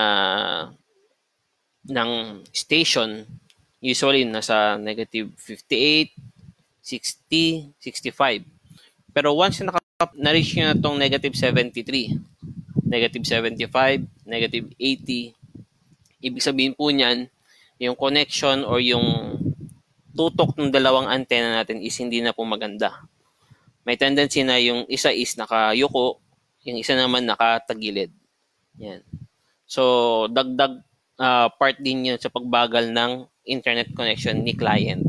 ng station, usually nasa negative 58, 60, 65. Pero once na-reach nyo na itong negative 73, negative 75, negative 80, ibig sabihin po niyan, yung connection or yung tutok ng dalawang antena natin is hindi na po maganda. May tendency na yung isa is nakayuko, yung isa naman nakatagilid. Yan. So, dagdag part din yun sa pagbagal ng internet connection ni client.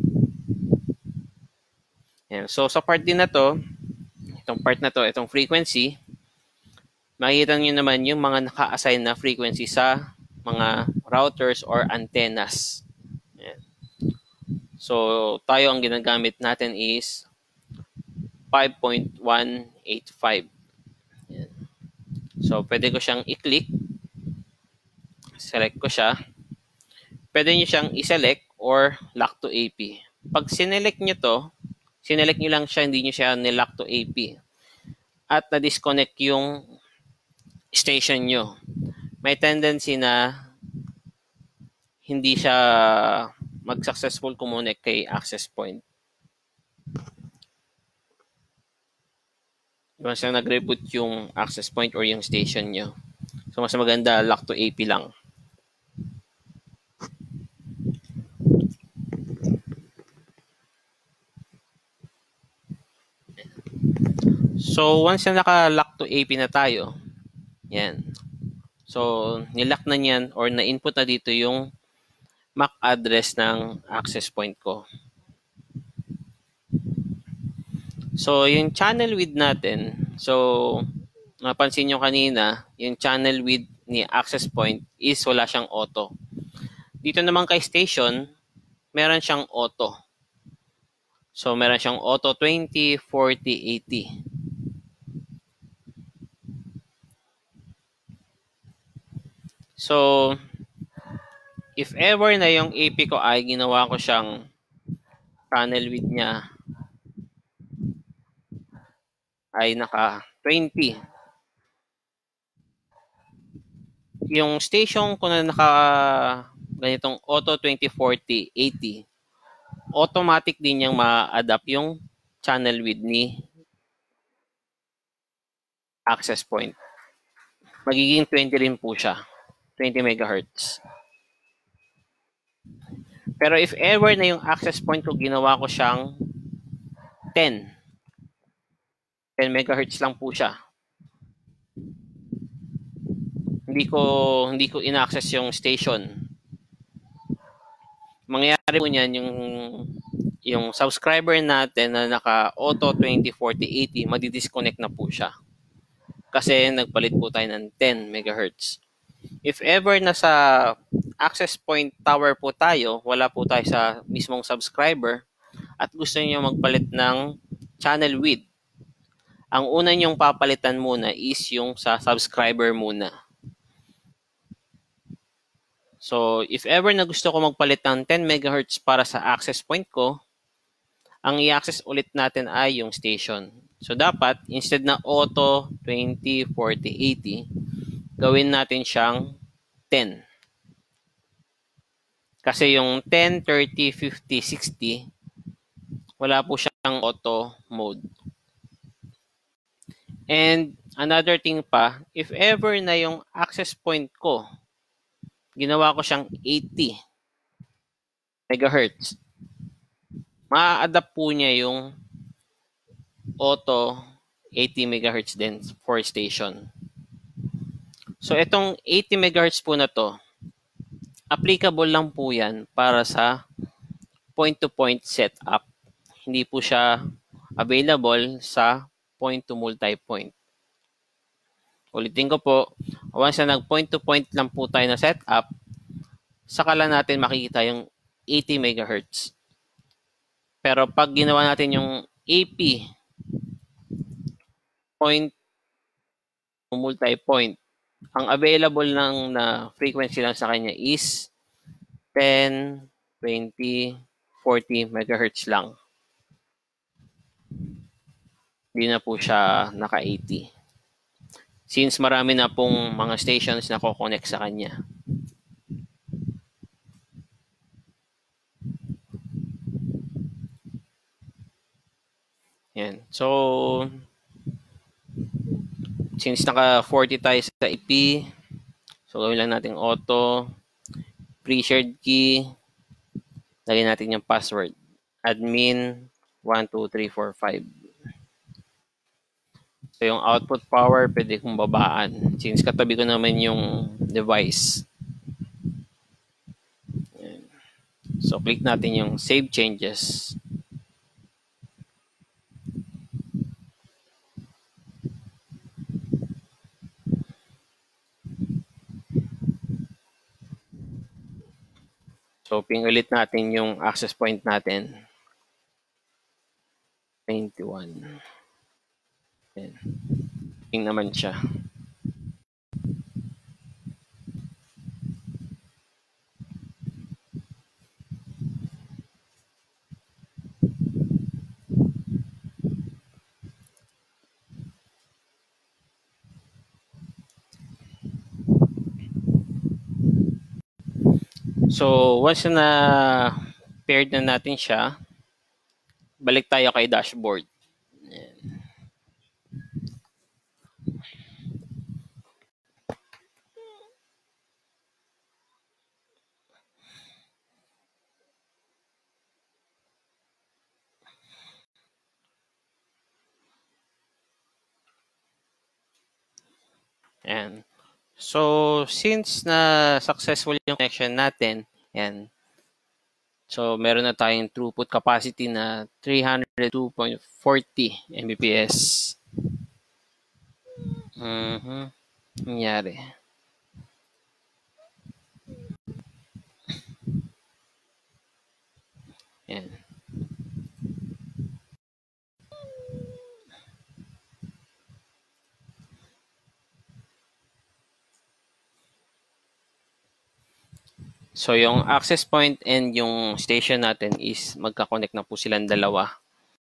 Yan. So, sa part din na to, itong part na to, itong frequency, makikita nyo naman yung mga naka-assign na frequency sa mga routers or antennas. Yan. So, tayo ang ginagamit natin is 5.185. Yan. So, pwede ko siyang i-click. Select ko siya. Pwede nyo siyang i-select or lock to AP. Pag sinelect nyo to, sinelect nyo lang siya, hindi nyo siya nilock to AP. At na-disconnect yung station nyo. May tendency na hindi siya mag-successful connect kay access point. Once na nag-reboot yung access point or yung station nyo. So, mas maganda, lock to AP lang. So, once na naka-lock to AP na tayo, yan. So, nilock na niyan or na-input na dito yung MAC address ng access point ko. So, yung channel width natin, so, napansin nyo kanina, yung channel width ni access point is wala siyang auto. Dito naman kay station, meron siyang auto. So, meron siyang auto 20, 40, 80. So, if ever na yung AP ko ay ginawa ko siyang channel width niya ay naka 20. Yung station ko na naka ganitong auto 20, 40, 80, automatic din niyang ma-adapt yung channel width ni access point. Magiging 20 rin po siya. 20 megahertz. Pero if ever na yung access point ko ginawa ko siyang 10 megahertz lang po siya. Hindi ko ina-access yung station. Mangyayari po niyan yung subscriber natin na naka auto 20, 40, 80, madi-disconnect na po siya. Kasi nagpalit po tayo ng 10 megahertz. If ever nasa access point tower po tayo, wala po tayo sa mismong subscriber at gusto niyo magpalit ng channel width ang una nyong papalitan muna is yung sa subscriber muna. So, if ever na gusto ko magpalit ng 10 MHz para sa access point ko, ang i-access ulit natin ay yung station. So, dapat, instead na auto 20, 40, 80, gawin natin siyang 10. Kasi yung 10, 30, 50, 60, wala po siyang auto mode. And another thing pa, if ever na yung access point ko, ginawa ko siyang 80 megahertz, ma-adapt po niya yung auto 80 megahertz din for station. So itong 80 megahertz po na to, applicable lang po yan para sa point-to-point setup. Hindi po siya available sa point-to-multipoint. Ulitin ko po, once na nag-point-to-point lang po tayo na setup, saka lang natin makikita yung 80 megahertz. Pero pag ginawa natin yung AP, point to multipoint, ang available lang na frequency lang sa kanya is 10, 20, 40 megahertz lang. Hindi na po siya naka-80. Since marami na pong mga stations na ko-connect sa kanya. Yan. So, since naka-40 tayo sa IP, so gawin lang natin auto, pre-shared key, lagyan natin yung password. Admin 12345. So yung output power, pwede kong babaan. Since katabi ko naman yung device. Ayan. So click natin yung save changes. So ping ulit natin yung access point natin. 21. Ayan. Ping naman siya. So once na paired na natin siya, balik tayo kay dashboard. Ayan. Ayan. So, since na successful yung connection natin, ayan. So, meron na tayong throughput capacity na 302.40 Mbps. Nangyari. Ayan. So, yung access point and yung station natin is magka-connect na po silang dalawa.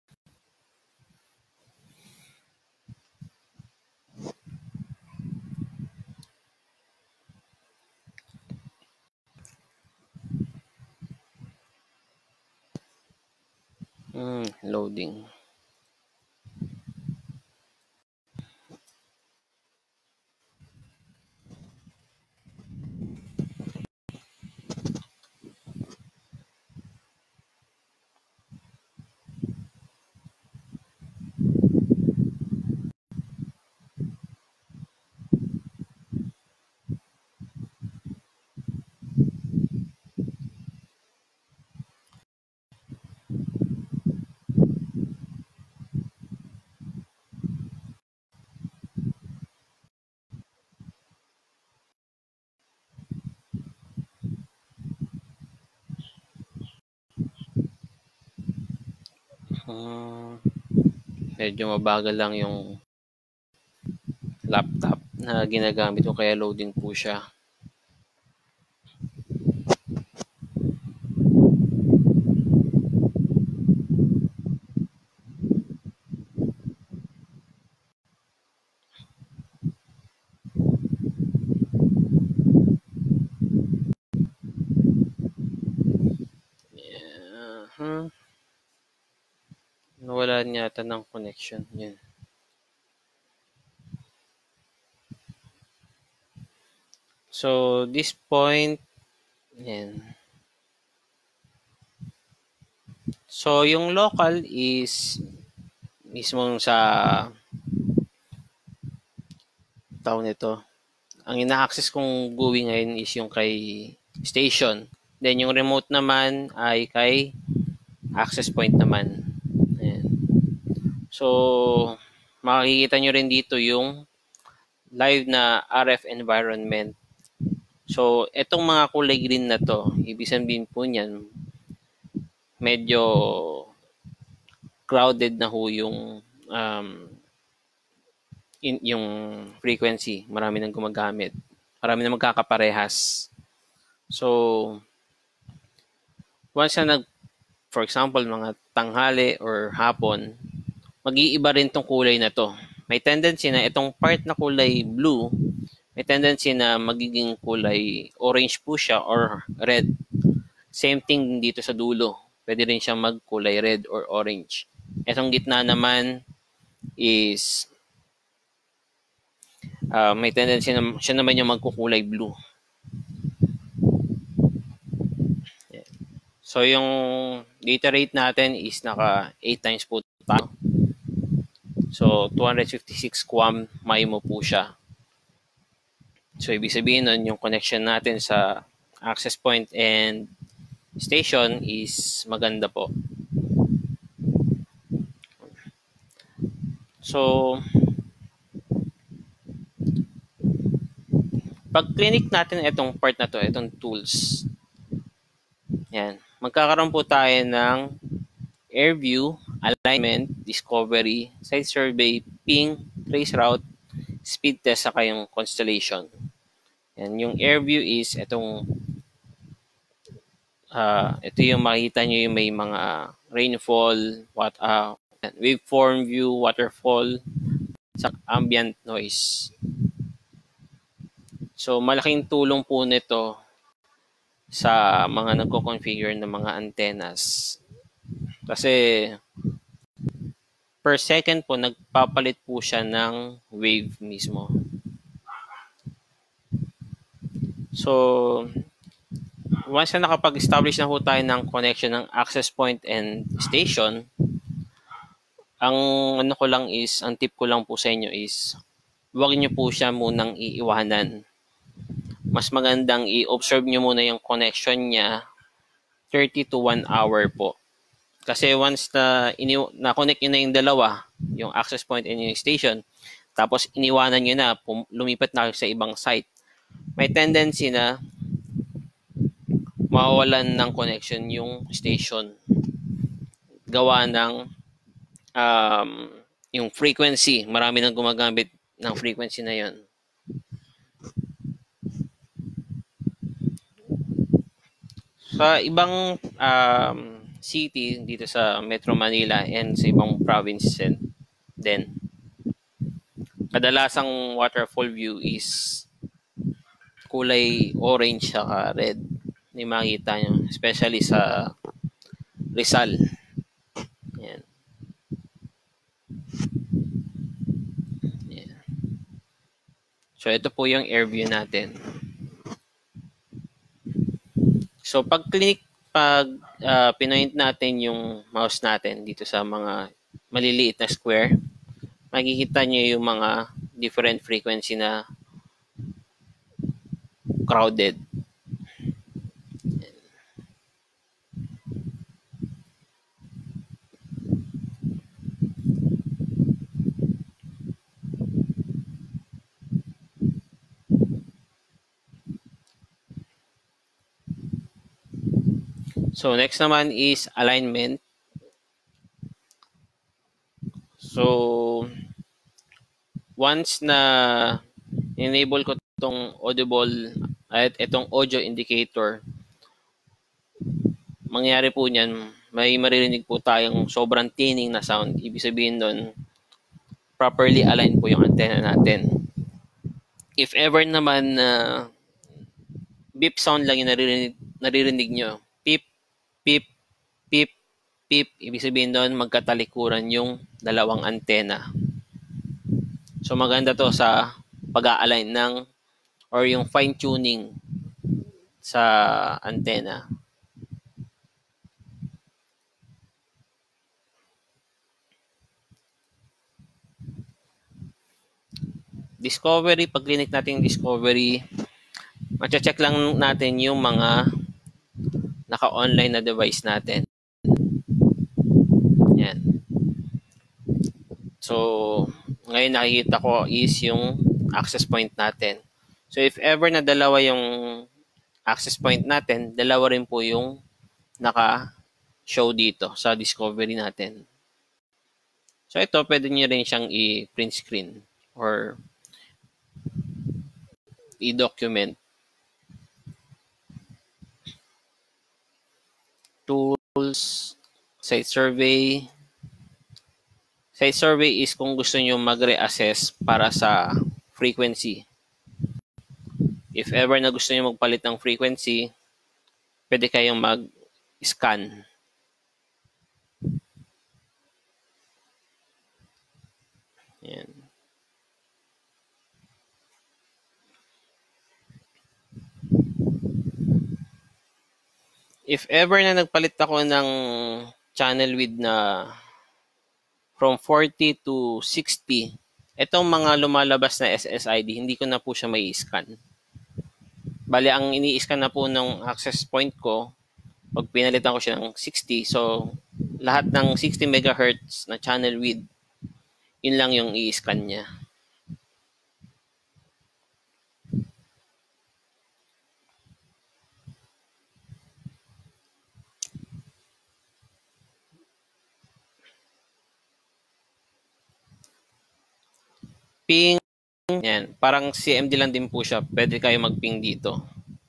Loading. Medyo mabagal lang yung laptop na ginagamit ko kaya loading po siya. Yeah. Nawala yata ng connection. Yan. So, this point, yan. So, yung local is mismong sa tao nito. Ang ina-access kong GUI ngayon is yung kay station. Then, yung remote naman ay kay access point naman. Ayan. So, makikita nyo rin dito yung live na RF environment. So, etong mga kulay green na to, ibig sabihin po niyan, medyo crowded na ho yung yung frequency. Marami nang gumagamit. Marami na magkakaparehas. So, once na for example, mga tanghali or hapon, mag-iiba rin tong kulay na to. May tendency na itong part na kulay blue, may tendency na magiging kulay orange po siya or red. Same thing dito sa dulo. Pwede rin siyang magkulay red or orange. Itong gitna naman is may tendency na siya naman yung magkukulay blue. So, yung data rate natin is naka 8 times po tayo. So, 256 QAM MIMO po siya. So, ibig sabihin nun, yung connection natin sa access point and station is maganda po. So, pag clinic natin itong part na to, itong tools, yan, magkakaroon po tayo ng air view, alignment, discovery, site survey, ping, trace route, speed test, saka yung constellation. Yan, yung air view is itong ito yung makita nyo yung may mga rainfall, waveform view, waterfall, sa ambient noise. So, malaking tulong po nito sa mga nagko-configure ng mga antennas. Kasi per second po, nagpapalit po siya ng wave mismo. So, once na nakapag-establish na po tayo ng connection ng access point and station, ang tip ko lang po sa inyo is, huwag nyo po siya munang iiwanan. Mas magandang i-observe nyo muna yung connection niya 30 to 1 hour po. Kasi once na-connect nyo na yung dalawa, yung access point and yung station, tapos iniwanan nyo na, lumipat na sa ibang site, may tendency na mawawalan ng connection yung station. Gawa ng yung frequency. Marami nang gumagamit ng frequency na yon. Sa ibang city dito sa Metro Manila and sa ibang provinces din, kadalasang waterfall view is kulay orange saka red. Hindi makita nyo. Especially sa Rizal. Yan. Yan. So, ito po yung air view natin. So, pag pinoint natin yung mouse natin dito sa mga maliliit na square, makikita nyo yung mga different frequency na crowded. So, next naman is alignment. So, once na enable ko itong audible at itong audio indicator, mangyari po niyan, may maririnig po tayong sobrang tining na sound. Ibig sabihin doon, properly aligned po yung antenna natin. If ever naman na beep sound lang yung naririnig nyo, beep, beep, beep, beep, ibig sabihin doon, magkatalikuran yung dalawang antenna. So maganda to sa pag-a-align ng or yung fine-tuning sa antenna. Discovery, pag clinic natin discovery, mache-check lang natin yung mga naka-online na device natin. Yan. So, ngayon nakikita ko is yung access point natin. So, if ever na dalawa yung access point natin, dalawa rin po yung naka-show dito sa discovery natin. So, ito, pwede nyo rin siyang i-print screen or i-document. Tools, site survey. Site survey is kung gusto nyo mag-reassess para sa frequency. If ever na gusto nyo magpalit ng frequency, pwede kayong mag-scan. Yan. If ever na nagpalit ako ng channel width na from 40 to 60, itong mga lumalabas na SSID, hindi ko na po siya may scan. Bali, ang ini-scan na po ng access point ko, pag pinalitan ko siya ng 60, so lahat ng 60 MHz na channel width, yun lang yung i-scan niya. Ping, yan, parang CMD lang din po siya. Pwede kayo mag-ping dito.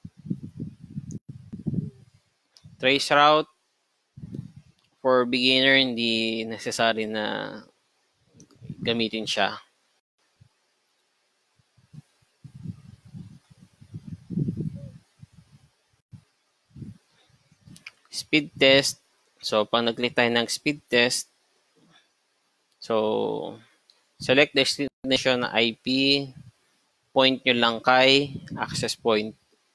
Trace route, for beginner, hindi necessary na gamitin siya. Speed test. So, pag nag-click tayo ng speed test, so, select destination na IP, point nyo lang kay access point.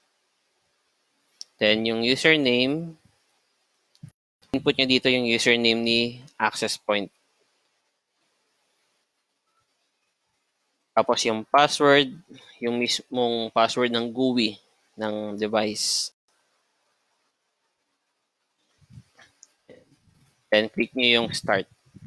Then, yung username, input nyo dito yung username ni access point. Tapos yung password, yung mismong password ng GUI ng device. Then, click nyo yung start.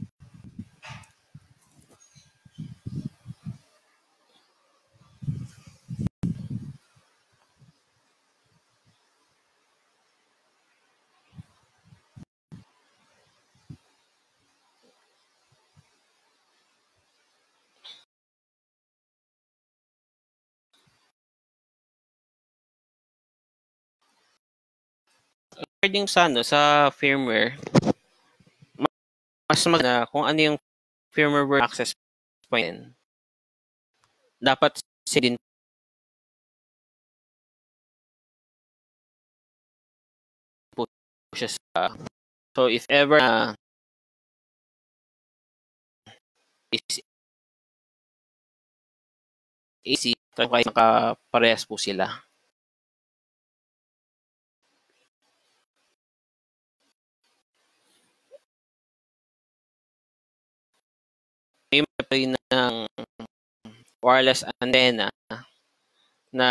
According sa firmware, mas maganda kung ano yung firmware access point. Dapat din po siya sa. So, if ever is AC, kaya nakaparehas po sila. May play ng wireless antenna na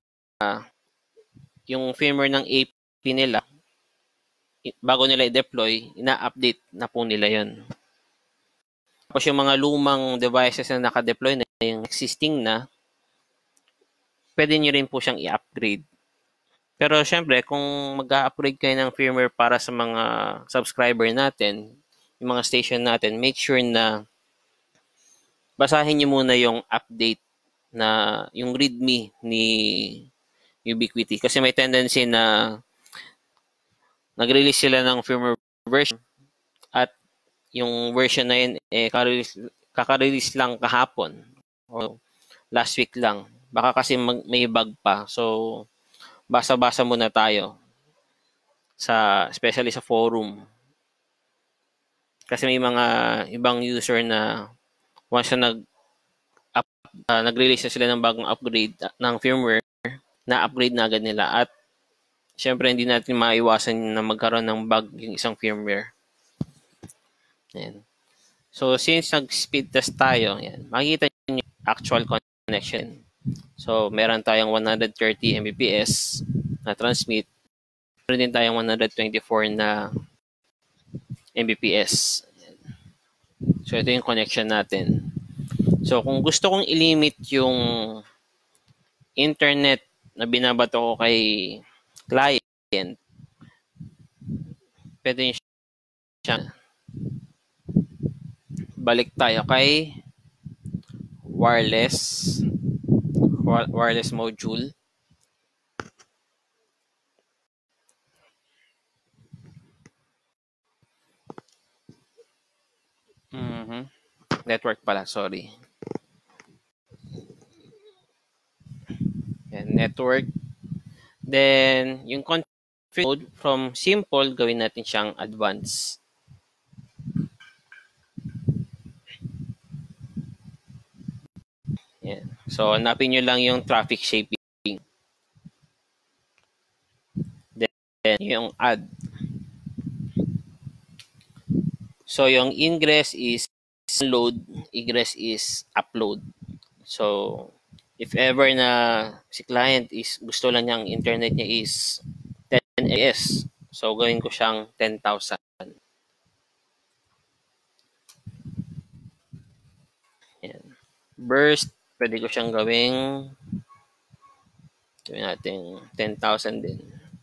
yung firmware ng AP nila, bago nila i-deploy, ina-update na po nila yon. Tapos yung mga lumang devices na naka-deploy na yung existing na, pwede nyo rin po siyang i-upgrade. Pero syempre, kung mag-upgrade kayo ng firmware para sa mga subscriber natin, yung mga station natin, make sure na basahin niyo muna yung update na yung readme ni Ubiquiti kasi may tendency na nag-release sila ng firmware version at yung version na yun kaka-release lang kahapon o last week lang. Baka kasi may bug pa. So, basa-basa muna tayo especially sa forum. Kasi may mga ibang user na once na nag-release na sila ng bagong upgrade ng firmware, na-upgrade na agad nila at syempre hindi natin maiwasan na magkaroon ng bug yung isang firmware. Ayan. So, since nag-speed test tayo, yan, makikita nyo yung actual connection. So, meron tayong 130 Mbps na transmit. Meron din tayong 124 na Mbps. So, ito yung connection natin. So, kung gusto kong ilimit yung internet na binabato ko kay client, pwede nyo siya balik tayo kay wireless module. Network pala, sorry. Yan, network. Then, yung config mode, from simple, gawin natin siyang advanced. Yan. So, hanapin nyo lang yung traffic shaping. Then, yung add. So, yung ingress is load, egress is upload. So, if ever na si client is gusto lang niyang internet niya is 10 Mbps. So, gawin ko siyang 10,000. Yan. Burst, pwede ko siyang gawing natin 10,000 din.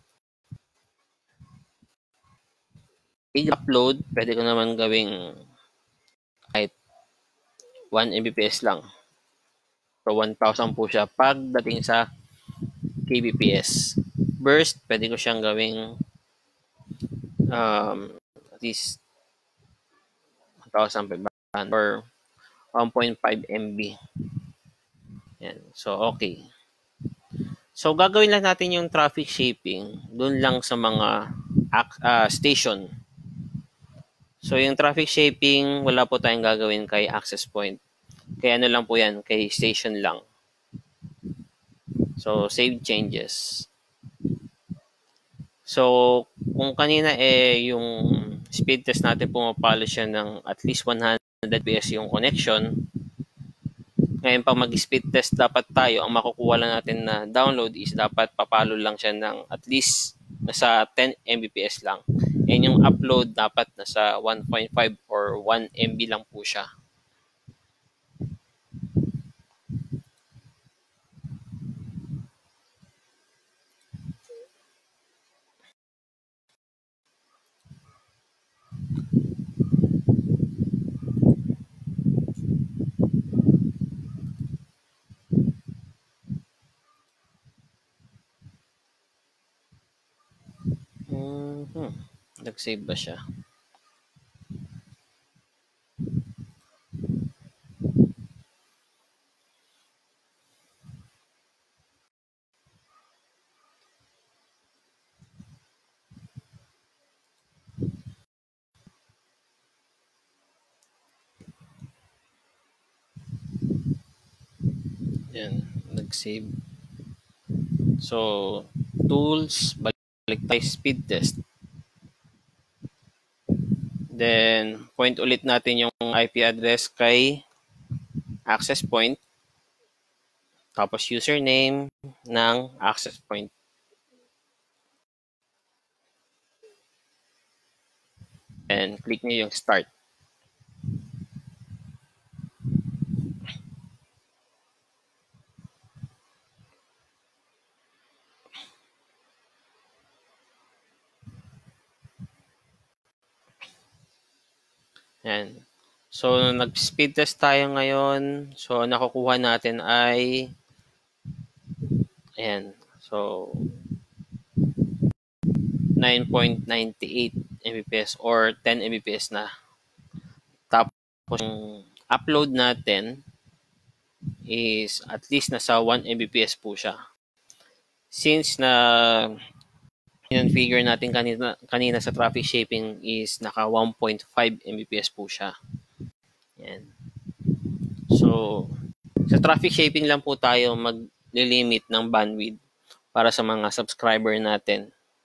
Upload, pwede ko naman gawing kahit 1 Mbps lang. So, 1,000 po siya pagdating sa kbps. Burst, pwede ko siyang gawing at least 1,500 or 1.5 MB. Yan. So, okay. So, gagawin lang natin yung traffic shaping dun lang sa mga station. So, yung traffic shaping, wala po tayong gagawin kay access point. Kaya ano lang po yan, kay station lang. So, save changes. So, kung kanina yung speed test natin pumapalo siya ng at least 100 Mbps yung connection, ngayon pag mag-speed test dapat tayo, ang makukuha lang natin na download is dapat papalo lang siya ng at least nasa 10 Mbps lang. And yung upload dapat nasa 1.5 or 1 MB lang po siya. Nag-save ba siya? Yan, nag-save. So, tools, balik tayo speed test. Then, point ulit natin yung IP address kay access point. Tapos, username ng access point. And click nyo yung start. Yan. So, nag-speed test tayo ngayon. So, nakukuha natin ay, ayan. So, 9.98 Mbps or 10 Mbps na. Tapos, yung upload natin is at least nasa 1 Mbps po siya. Since na figure natin kanina sa traffic shaping is naka 1.5 Mbps po siya. Yan. So, sa traffic shaping lang po tayo mag-limit ng bandwidth para sa mga subscriber natin.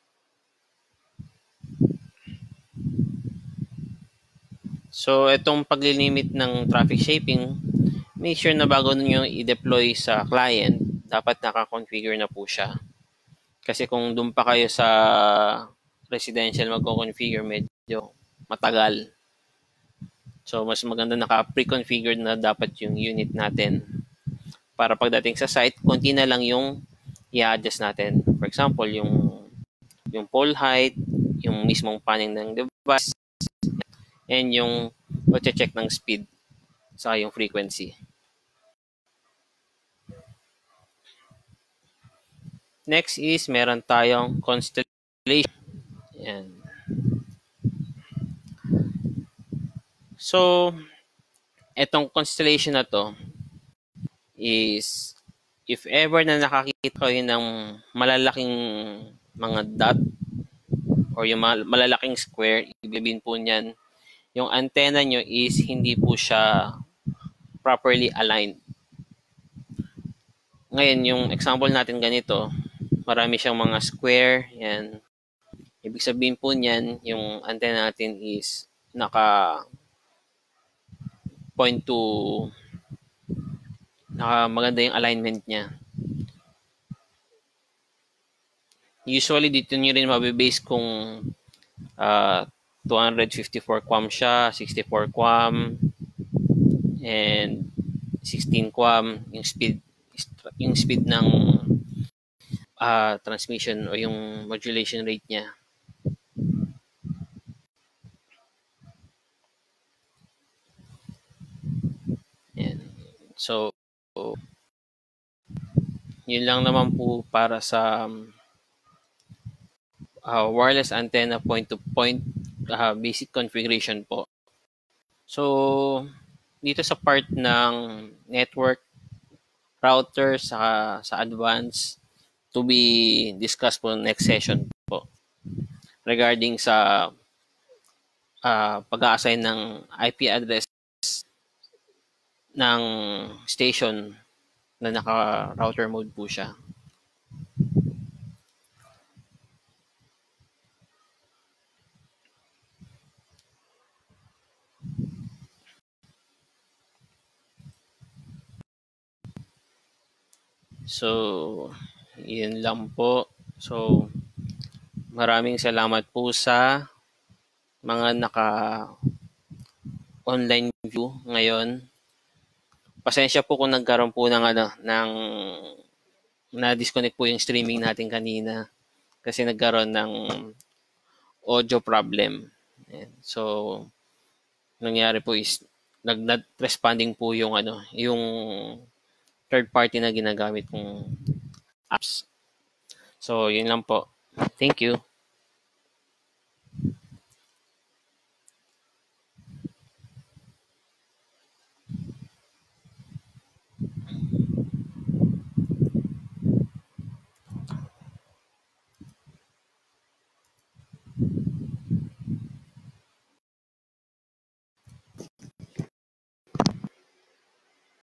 So, itong paglilimit ng traffic shaping, make sure na bago nyo i-deploy sa client, dapat naka-configure na po siya. Kasi kung doon pa kayo sa residential magko-configure, medyo matagal. So, mas maganda naka-pre-configured na dapat yung unit natin. Para pagdating sa site, konti na lang yung i-adjust natin. For example, yung pole height, yung mismong panning ng device, and yung check ng speed sa yung frequency. Next is meron tayong constellation. Yan. So, etong constellation na to is if ever na nakakita kayo ng malalaking mga dot or yung malalaking square, ibig po niyan, yung antenna nyo is hindi po siya properly aligned. Ngayon, yung example natin ganito, marami siyang mga square, yan. Ibig sabihin po niyan, yung antenna natin is naka point to maganda yung alignment niya. Usually, dito nyo rin mabibase kung 254 QAM siya, 64 QAM, and 16 QAM, yung speed ng transmission o yung modulation rate niya. Yan. So, yun lang naman po para sa wireless antenna point-to-point basic configuration po. So, dito sa part ng network router sa advance to be discussed po next session po regarding sa pag-a-assign ng IP address ng station na naka-router mode po siya. So, yun lang po. So, maraming salamat po sa mga naka-online view ngayon. Pasensya po kung nagkaroon po ng na-disconnect po yung streaming natin kanina kasi nagkaroon ng audio problem. So, nangyari po is not responding po yung third party na ginagamit kong apps. So, yun lang po. Thank you.